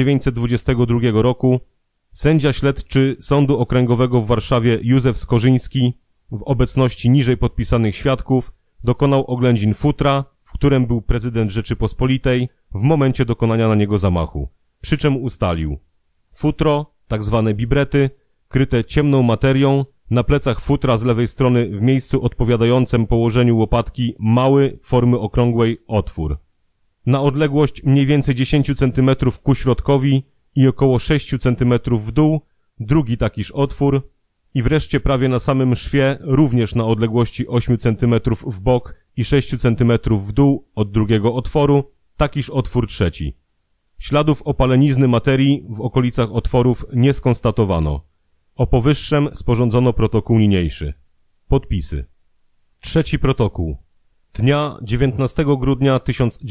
1922 roku sędzia śledczy Sądu Okręgowego w Warszawie Józef Skorzyński w obecności niżej podpisanych świadków dokonał oględzin futra, w którym był prezydent Rzeczypospolitej w momencie dokonania na niego zamachu, przy czym ustalił: futro, tak zwane bibrety, kryte ciemną materią, na plecach futra z lewej strony w miejscu odpowiadającym położeniu łopatki mały, formy okrągłej otwór. Na odległość mniej więcej 10 cm ku środkowi i około 6 cm w dół drugi takiż otwór i wreszcie prawie na samym szwie również na odległości 8 cm w bok i 6 cm w dół od drugiego otworu takiż otwór trzeci. Śladów opalenizny materii w okolicach otworów nie skonstatowano. O powyższym sporządzono protokół niniejszy. Podpisy. Trzeci protokół. Dnia 19 grudnia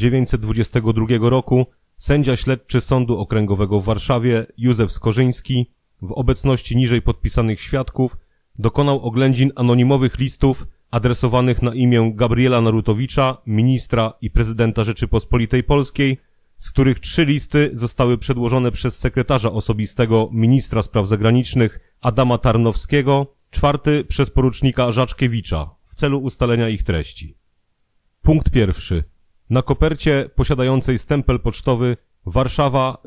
1922 roku sędzia śledczy Sądu Okręgowego w Warszawie Józef Skorzyński w obecności niżej podpisanych świadków dokonał oględzin anonimowych listów adresowanych na imię Gabriela Narutowicza, ministra i prezydenta Rzeczypospolitej Polskiej, z których 3 listy zostały przedłożone przez sekretarza osobistego ministra spraw zagranicznych Adama Tarnowskiego, 4 przez porucznika Żaczkiewicza w celu ustalenia ich treści. Punkt pierwszy. Na kopercie posiadającej stempel pocztowy Warszawa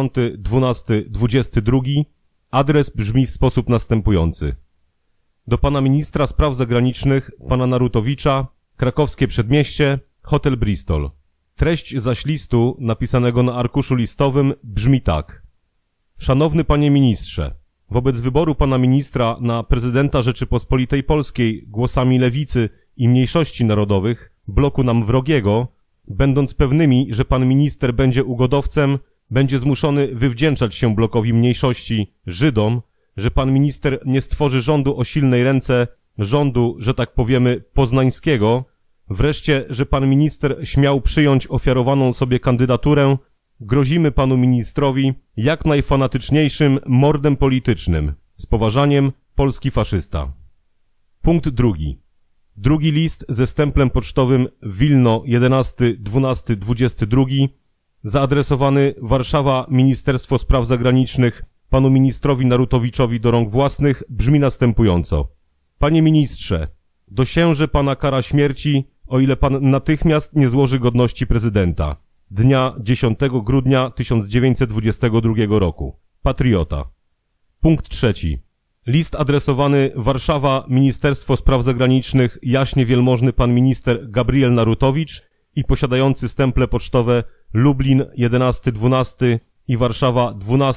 10/12/22 adres brzmi w sposób następujący: do pana ministra spraw zagranicznych, pana Narutowicza, Krakowskie Przedmieście, Hotel Bristol. Treść zaś listu napisanego na arkuszu listowym brzmi tak: szanowny panie ministrze, wobec wyboru pana ministra na prezydenta Rzeczypospolitej Polskiej głosami lewicy i mniejszości narodowych, bloku nam wrogiego, będąc pewnymi, że pan minister będzie ugodowcem, będzie zmuszony wywdzięczać się blokowi mniejszości, Żydom, że pan minister nie stworzy rządu o silnej ręce, rządu, że tak powiemy, poznańskiego, wreszcie, że pan minister śmiał przyjąć ofiarowaną sobie kandydaturę, grozimy panu ministrowi jak najfanatyczniejszym mordem politycznym. Z poważaniem, polski faszysta. Punkt drugi. Drugi list ze stemplem pocztowym Wilno 11/12/22 zaadresowany Warszawa, Ministerstwo Spraw Zagranicznych, panu ministrowi Narutowiczowi do rąk własnych, brzmi następująco. Panie ministrze, dosięże pana kara śmierci, o ile pan natychmiast nie złoży godności prezydenta. Dnia 10 grudnia 1922 roku. Patriota. Punkt 3. List adresowany Warszawa, Ministerstwo Spraw Zagranicznych, jaśnie wielmożny pan minister Gabriel Narutowicz i posiadający stemple pocztowe Lublin 11-12 i Warszawa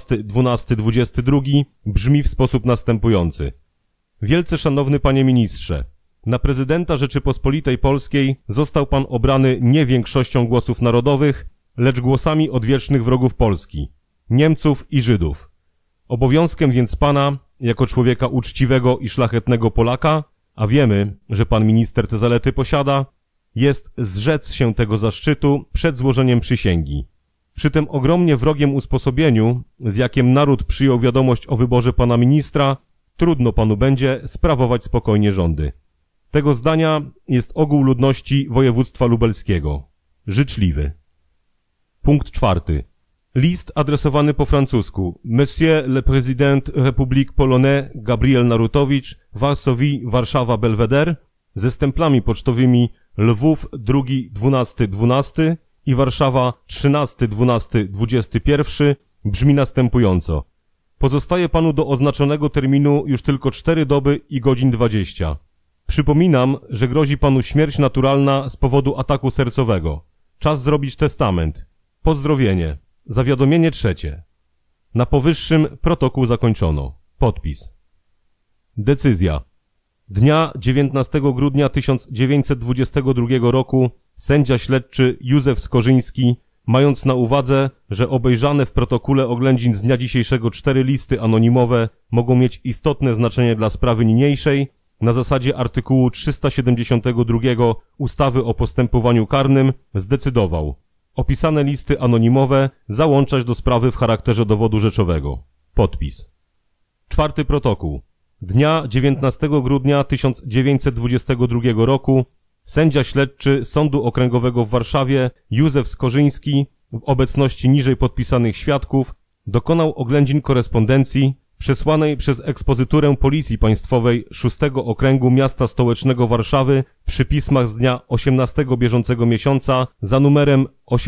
12-12-22 brzmi w sposób następujący. Wielce szanowny panie ministrze, na prezydenta Rzeczypospolitej Polskiej został pan obrany nie większością głosów narodowych, lecz głosami odwiecznych wrogów Polski, Niemców i Żydów. Obowiązkiem więc pana, jako człowieka uczciwego i szlachetnego Polaka, a wiemy, że pan minister te zalety posiada, jest zrzec się tego zaszczytu przed złożeniem przysięgi. Przy tym ogromnie wrogiem usposobieniu, z jakim naród przyjął wiadomość o wyborze pana ministra, trudno panu będzie sprawować spokojnie rządy. Tego zdania jest ogół ludności województwa lubelskiego. Życzliwy. Punkt 4. List adresowany po francusku Monsieur le Président République Polonais Gabriel Narutowicz, Varsovie, Warszawa, Belvedere, ze stemplami pocztowymi Lwów 2-12-12 i Warszawa 13-12-21 brzmi następująco. Pozostaje panu do oznaczonego terminu już tylko 4 doby i godzin 20. Przypominam, że grozi panu śmierć naturalna z powodu ataku sercowego. Czas zrobić testament. Pozdrowienie. Zawiadomienie 3. Na powyższym protokół zakończono. Podpis. Decyzja. Dnia 19 grudnia 1922 roku sędzia śledczy Józef Skorzyński, mając na uwadze, że obejrzane w protokole oględzin z dnia dzisiejszego 4 listy anonimowe mogą mieć istotne znaczenie dla sprawy niniejszej, na zasadzie artykułu 372 ustawy o postępowaniu karnym zdecydował opisane listy anonimowe załączać do sprawy w charakterze dowodu rzeczowego. Podpis. 4. protokół. Dnia 19 grudnia 1922 roku sędzia śledczy Sądu Okręgowego w Warszawie Józef Skorzyński w obecności niżej podpisanych świadków dokonał oględzin korespondencji przesłanej przez ekspozyturę Policji Państwowej 6 Okręgu Miasta Stołecznego Warszawy przy pismach z dnia 18 bieżącego miesiąca za numerem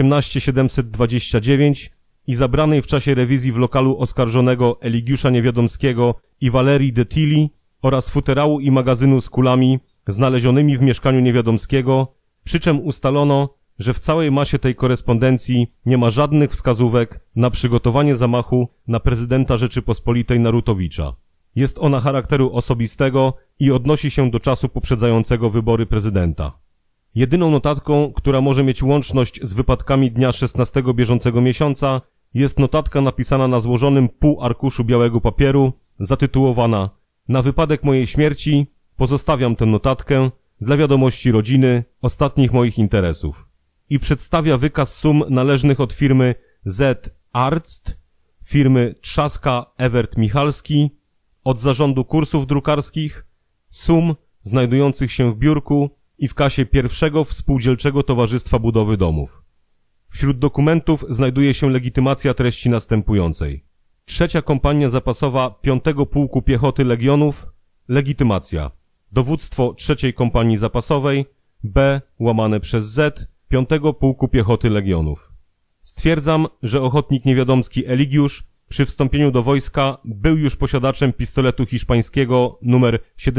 18729 i zabranej w czasie rewizji w lokalu oskarżonego Eligiusza Niewiadomskiego i Valerii de Tilly oraz futerału i magazynu z kulami znalezionymi w mieszkaniu Niewiadomskiego, przy czym ustalono, że w całej masie tej korespondencji nie ma żadnych wskazówek na przygotowanie zamachu na prezydenta Rzeczypospolitej Narutowicza. Jest ona charakteru osobistego i odnosi się do czasu poprzedzającego wybory prezydenta. Jedyną notatką, która może mieć łączność z wypadkami dnia 16 bieżącego miesiąca, jest notatka napisana na złożonym pół arkuszu białego papieru, zatytułowana „Na wypadek mojej śmierci pozostawiam tę notatkę dla wiadomości rodziny, ostatnich moich interesów” i przedstawia wykaz sum należnych od firmy Z. Arzt, firmy Trzaska Ewert Michalski, od zarządu kursów drukarskich, sum znajdujących się w biurku i w kasie pierwszego Współdzielczego Towarzystwa Budowy Domów. Wśród dokumentów znajduje się legitymacja treści następującej. 3. Kompania Zapasowa 5. Pułku Piechoty Legionów, legitymacja. Dowództwo 3. Kompanii Zapasowej, B/Z 5. Pułku Piechoty Legionów. Stwierdzam, że ochotnik Niewiadomski Eligiusz przy wstąpieniu do wojska był już posiadaczem pistoletu hiszpańskiego nr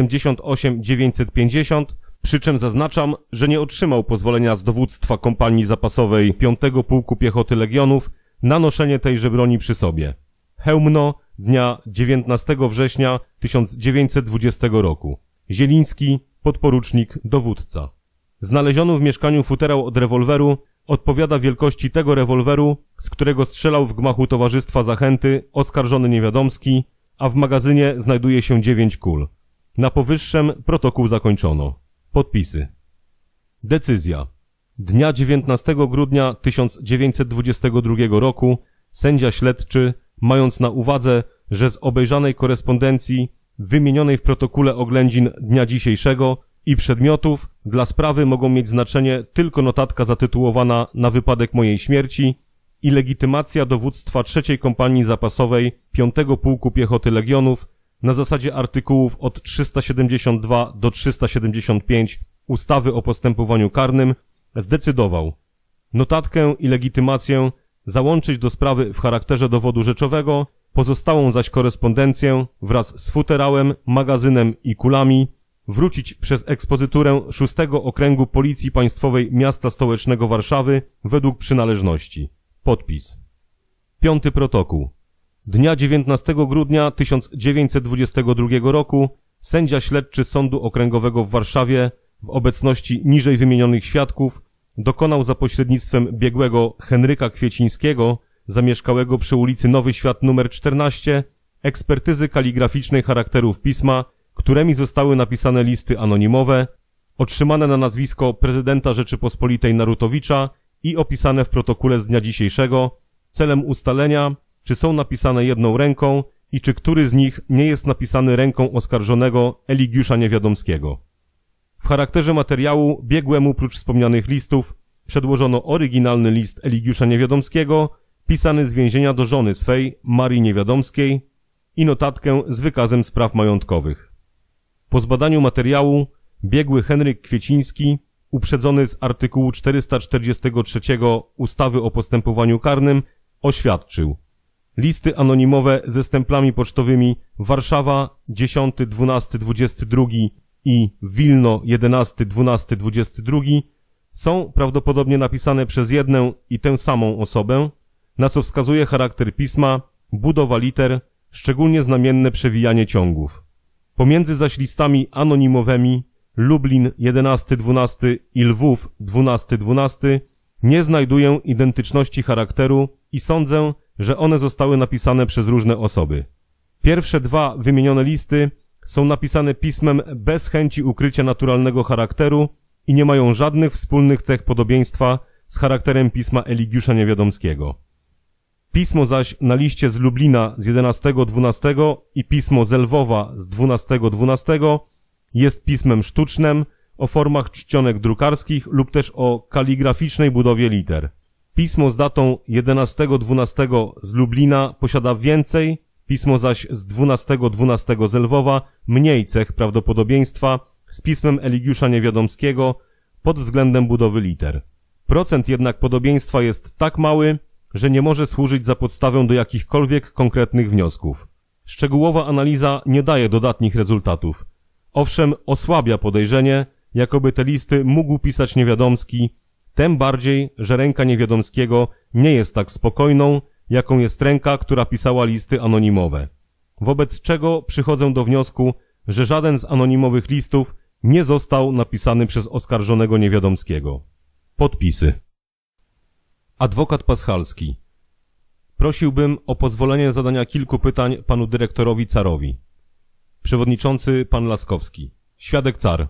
78950, przy czym zaznaczam, że nie otrzymał pozwolenia z dowództwa kompanii zapasowej 5. Pułku Piechoty Legionów na noszenie tejże broni przy sobie. Chełmno, dnia 19 września 1920 roku. Zieliński, podporucznik, dowódca. Znaleziono w mieszkaniu futerał od rewolweru, odpowiada wielkości tego rewolweru, z którego strzelał w gmachu Towarzystwa Zachęty oskarżony Niewiadomski, a w magazynie znajduje się 9 kul. Na powyższym protokół zakończono. Podpisy. Decyzja. Dnia 19 grudnia 1922 roku sędzia śledczy, mając na uwadze, że z obejrzanej korespondencji wymienionej w protokole oględzin dnia dzisiejszego i przedmiotów dla sprawy mogą mieć znaczenie tylko notatka zatytułowana „Na wypadek mojej śmierci” i legitymacja dowództwa III Kompanii Zapasowej 5 Pułku Piechoty Legionów na zasadzie artykułów od 372 do 375 ustawy o postępowaniu karnym zdecydował notatkę i legitymację załączyć do sprawy w charakterze dowodu rzeczowego, pozostałą zaś korespondencję wraz z futerałem, magazynem i kulami wrócić przez ekspozyturę 6 Okręgu Policji Państwowej Miasta Stołecznego Warszawy według przynależności. Podpis. 5. protokół. Dnia 19 grudnia 1922 roku sędzia śledczy Sądu Okręgowego w Warszawie w obecności niżej wymienionych świadków dokonał za pośrednictwem biegłego Henryka Kwiecińskiego, zamieszkałego przy ulicy Nowy Świat nr 14, ekspertyzy kaligraficznej charakterów pisma, którymi zostały napisane listy anonimowe, otrzymane na nazwisko prezydenta Rzeczypospolitej Narutowicza i opisane w protokole z dnia dzisiejszego, celem ustalenia, czy są napisane jedną ręką i czy który z nich nie jest napisany ręką oskarżonego Eligiusza Niewiadomskiego. W charakterze materiału biegłemu prócz wspomnianych listów przedłożono oryginalny list Eligiusza Niewiadomskiego, pisany z więzienia do żony swej, Marii Niewiadomskiej, i notatkę z wykazem spraw majątkowych. Po zbadaniu materiału biegły Henryk Kwieciński, uprzedzony z artykułu 443 ustawy o postępowaniu karnym, oświadczył: listy anonimowe ze stemplami pocztowymi Warszawa 10-12-22 i Wilno 11-12-22 są prawdopodobnie napisane przez jedną i tę samą osobę, na co wskazuje charakter pisma, budowa liter, szczególnie znamienne przewijanie ciągów. Pomiędzy zaś listami anonimowymi Lublin 11-12 i Lwów 12-12 nie znajduję identyczności charakteru i sądzę, że one zostały napisane przez różne osoby. Pierwsze dwa wymienione listy są napisane pismem bez chęci ukrycia naturalnego charakteru i nie mają żadnych wspólnych cech podobieństwa z charakterem pisma Eligiusza Niewiadomskiego. Pismo zaś na liście z Lublina z 11-12 i pismo z Lwowa z 12-12 jest pismem sztucznym o formach czcionek drukarskich lub też o kaligraficznej budowie liter. Pismo z datą 11-12 z Lublina posiada więcej, pismo zaś z 12-12 z Lwowa mniej cech prawdopodobieństwa z pismem Eligiusza Niewiadomskiego pod względem budowy liter. Procent jednak podobieństwa jest tak mały, że nie może służyć za podstawę do jakichkolwiek konkretnych wniosków. Szczegółowa analiza nie daje dodatnich rezultatów. Owszem, osłabia podejrzenie, jakoby te listy mógł pisać Niewiadomski, tem bardziej, że ręka Niewiadomskiego nie jest tak spokojną, jaką jest ręka, która pisała listy anonimowe. Wobec czego przychodzę do wniosku, że żaden z anonimowych listów nie został napisany przez oskarżonego Niewiadomskiego. Podpisy. Adwokat Paschalski. Prosiłbym o pozwolenie zadania kilku pytań panu dyrektorowi Carowi. Przewodniczący pan Laskowski. Świadek Car.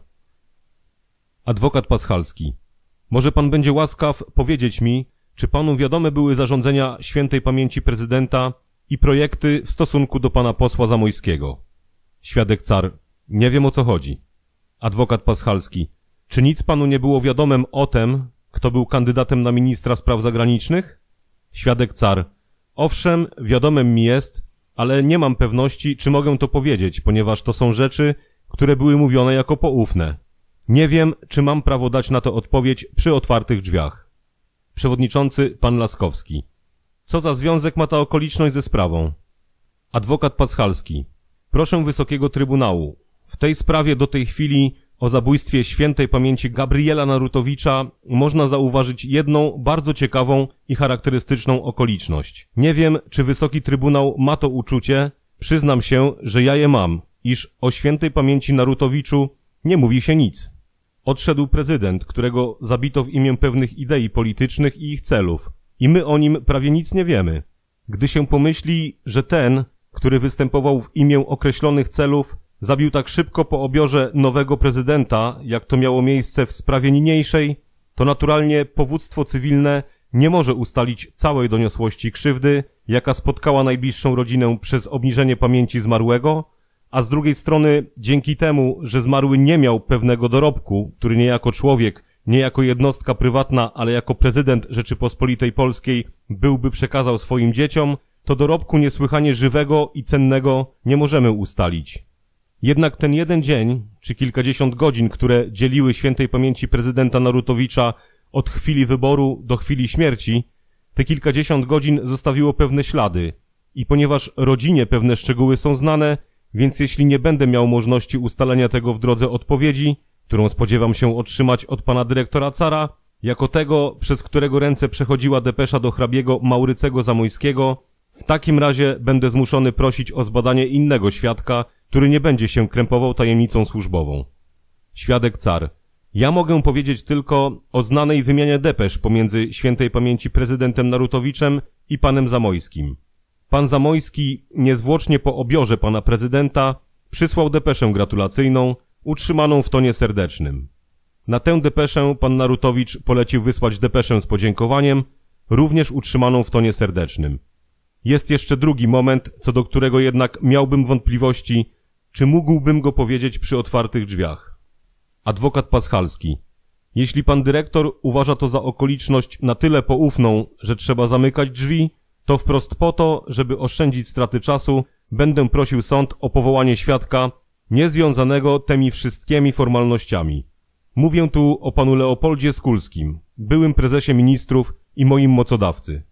Adwokat Paschalski. Może pan będzie łaskaw powiedzieć mi, czy panu wiadome były zarządzenia świętej pamięci prezydenta i projekty w stosunku do pana posła Zamojskiego? Świadek Car. Nie wiem, o co chodzi. Adwokat Paschalski. Czy nic panu nie było wiadomym o tym, kto był kandydatem na ministra spraw zagranicznych? Świadek Car. Owszem, wiadomym mi jest, ale nie mam pewności, czy mogę to powiedzieć, ponieważ to są rzeczy, które były mówione jako poufne. Nie wiem, czy mam prawo dać na to odpowiedź przy otwartych drzwiach. Przewodniczący pan Laskowski. Co za związek ma ta okoliczność ze sprawą? Adwokat Paschalski. Proszę Wysokiego Trybunału. W tej sprawie do tej chwili o zabójstwie świętej pamięci Gabriela Narutowicza można zauważyć jedną bardzo ciekawą i charakterystyczną okoliczność. Nie wiem, czy Wysoki Trybunał ma to uczucie, przyznam się, że ja je mam, iż o świętej pamięci Narutowiczu nie mówi się nic. Odszedł prezydent, którego zabito w imię pewnych idei politycznych i ich celów, i my o nim prawie nic nie wiemy. Gdy się pomyśli, że ten, który występował w imię określonych celów, zabił tak szybko po obiorze nowego prezydenta, jak to miało miejsce w sprawie niniejszej, to naturalnie powództwo cywilne nie może ustalić całej doniosłości krzywdy, jaka spotkała najbliższą rodzinę przez obniżenie pamięci zmarłego, a z drugiej strony dzięki temu, że zmarły nie miał pewnego dorobku, który niejako człowiek nie jako jednostka prywatna, ale jako prezydent Rzeczypospolitej Polskiej byłby przekazał swoim dzieciom, to dorobku niesłychanie żywego i cennego nie możemy ustalić. Jednak ten jeden dzień, czy kilkadziesiąt godzin, które dzieliły świętej pamięci prezydenta Narutowicza od chwili wyboru do chwili śmierci, te kilkadziesiąt godzin zostawiło pewne ślady i ponieważ rodzinie pewne szczegóły są znane, więc jeśli nie będę miał możliwości ustalenia tego w drodze odpowiedzi, którą spodziewam się otrzymać od pana dyrektora Cara, jako tego, przez którego ręce przechodziła depesza do hrabiego Maurycego Zamojskiego, w takim razie będę zmuszony prosić o zbadanie innego świadka, który nie będzie się krępował tajemnicą służbową. Świadek Car. Ja mogę powiedzieć tylko o znanej wymianie depesz pomiędzy świętej pamięci prezydentem Narutowiczem i panem Zamojskim. Pan Zamojski niezwłocznie po obiorze pana prezydenta przysłał depeszę gratulacyjną, utrzymaną w tonie serdecznym. Na tę depeszę pan Narutowicz polecił wysłać depeszę z podziękowaniem, również utrzymaną w tonie serdecznym. Jest jeszcze drugi moment, co do którego jednak miałbym wątpliwości, czy mógłbym go powiedzieć przy otwartych drzwiach. Adwokat Paschalski. Jeśli pan dyrektor uważa to za okoliczność na tyle poufną, że trzeba zamykać drzwi, to wprost po to, żeby oszczędzić straty czasu, będę prosił sąd o powołanie świadka niezwiązanego tymi wszystkimi formalnościami. Mówię tu o panu Leopoldzie Skulskim, byłym prezesie ministrów i moim mocodawcy.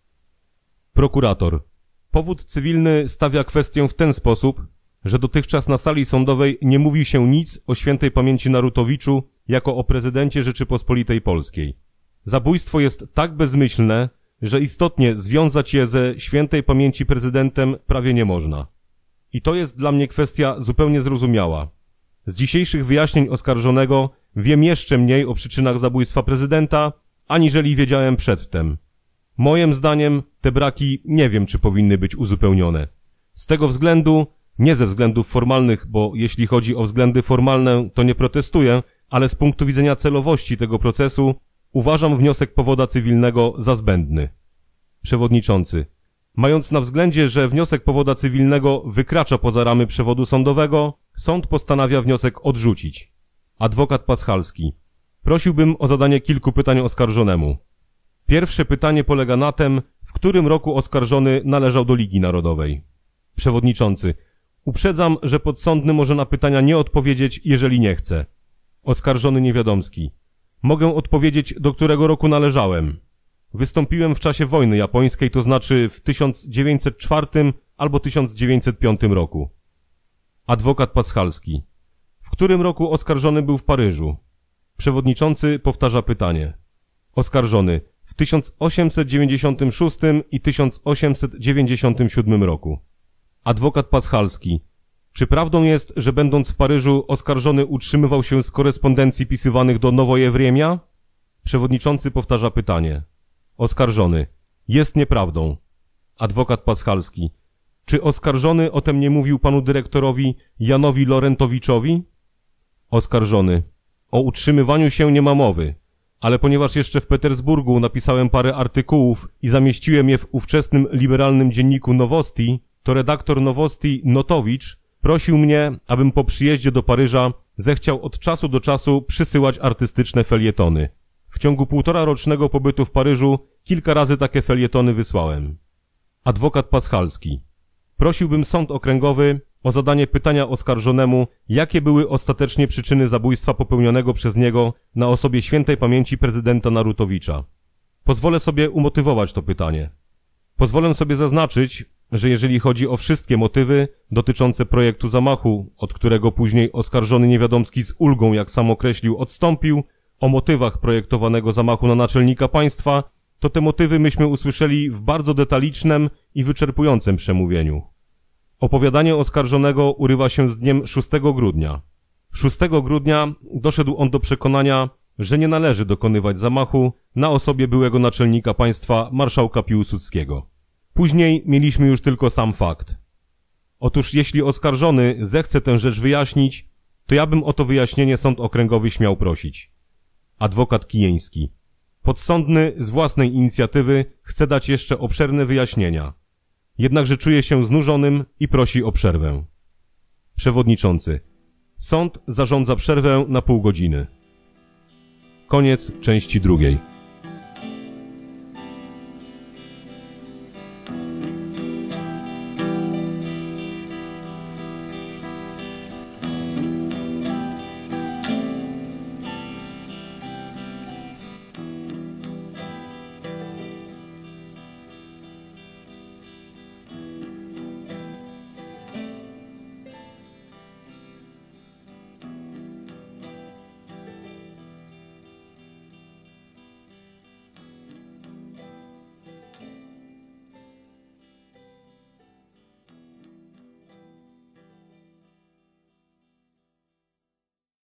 Prokurator. Powód cywilny stawia kwestię w ten sposób, że dotychczas na sali sądowej nie mówi się nic o świętej pamięci Narutowiczu jako o prezydencie Rzeczypospolitej Polskiej. Zabójstwo jest tak bezmyślne, że istotnie związać je ze świętej pamięci prezydentem prawie nie można. I to jest dla mnie kwestia zupełnie zrozumiała. Z dzisiejszych wyjaśnień oskarżonego wiem jeszcze mniej o przyczynach zabójstwa prezydenta, aniżeli wiedziałem przedtem. Moim zdaniem te braki nie wiem, czy powinny być uzupełnione. Z tego względu, nie ze względów formalnych, bo jeśli chodzi o względy formalne, to nie protestuję, ale z punktu widzenia celowości tego procesu uważam wniosek powoda cywilnego za zbędny. Przewodniczący. Mając na względzie, że wniosek powoda cywilnego wykracza poza ramy przewodu sądowego, sąd postanawia wniosek odrzucić. Adwokat Paschalski. Prosiłbym o zadanie kilku pytań oskarżonemu. Pierwsze pytanie polega na tym, w którym roku oskarżony należał do Ligi Narodowej. Przewodniczący. Uprzedzam, że podsądny może na pytania nie odpowiedzieć, jeżeli nie chce. Oskarżony Niewiadomski. Mogę odpowiedzieć, do którego roku należałem. Wystąpiłem w czasie wojny japońskiej, to znaczy w 1904 albo 1905 roku. Adwokat Paschalski. W którym roku oskarżony był w Paryżu? Przewodniczący powtarza pytanie. Oskarżony. W 1896 i 1897 roku. Adwokat Paschalski. Czy prawdą jest, że będąc w Paryżu oskarżony utrzymywał się z korespondencji pisywanych do Nowojewriemia? Przewodniczący powtarza pytanie. Oskarżony. Jest nieprawdą. Adwokat Paschalski. Czy oskarżony o tym nie mówił panu dyrektorowi Janowi Lorentowiczowi? Oskarżony. O utrzymywaniu się nie ma mowy, ale ponieważ jeszcze w Petersburgu napisałem parę artykułów i zamieściłem je w ówczesnym liberalnym dzienniku Nowosti, to redaktor Nowosti Notowicz prosił mnie, abym po przyjeździe do Paryża zechciał od czasu do czasu przysyłać artystyczne felietony. W ciągu 1,5-rocznego pobytu w Paryżu kilka razy takie felietony wysłałem. Adwokat Paschalski. Prosiłbym sąd okręgowy o zadanie pytania oskarżonemu, jakie były ostatecznie przyczyny zabójstwa popełnionego przez niego na osobie świętej pamięci prezydenta Narutowicza. Pozwolę sobie umotywować to pytanie. Pozwolę sobie zaznaczyć, że jeżeli chodzi o wszystkie motywy dotyczące projektu zamachu, od którego później oskarżony Niewiadomski z ulgą, jak sam określił, odstąpił, o motywach projektowanego zamachu na naczelnika państwa, to te motywy myśmy usłyszeli w bardzo detalicznym i wyczerpującym przemówieniu. Opowiadanie oskarżonego urywa się z dniem 6 grudnia. 6 grudnia doszedł on do przekonania, że nie należy dokonywać zamachu na osobie byłego naczelnika państwa marszałka Piłsudskiego. Później mieliśmy już tylko sam fakt. Otóż jeśli oskarżony zechce tę rzecz wyjaśnić, to ja bym o to wyjaśnienie sąd okręgowy śmiał prosić. Adwokat Kijęński. Podsądny z własnej inicjatywy chce dać jeszcze obszerne wyjaśnienia. Jednakże czuje się znużonym i prosi o przerwę. Przewodniczący. Sąd zarządza przerwę na pół godziny. Koniec części drugiej.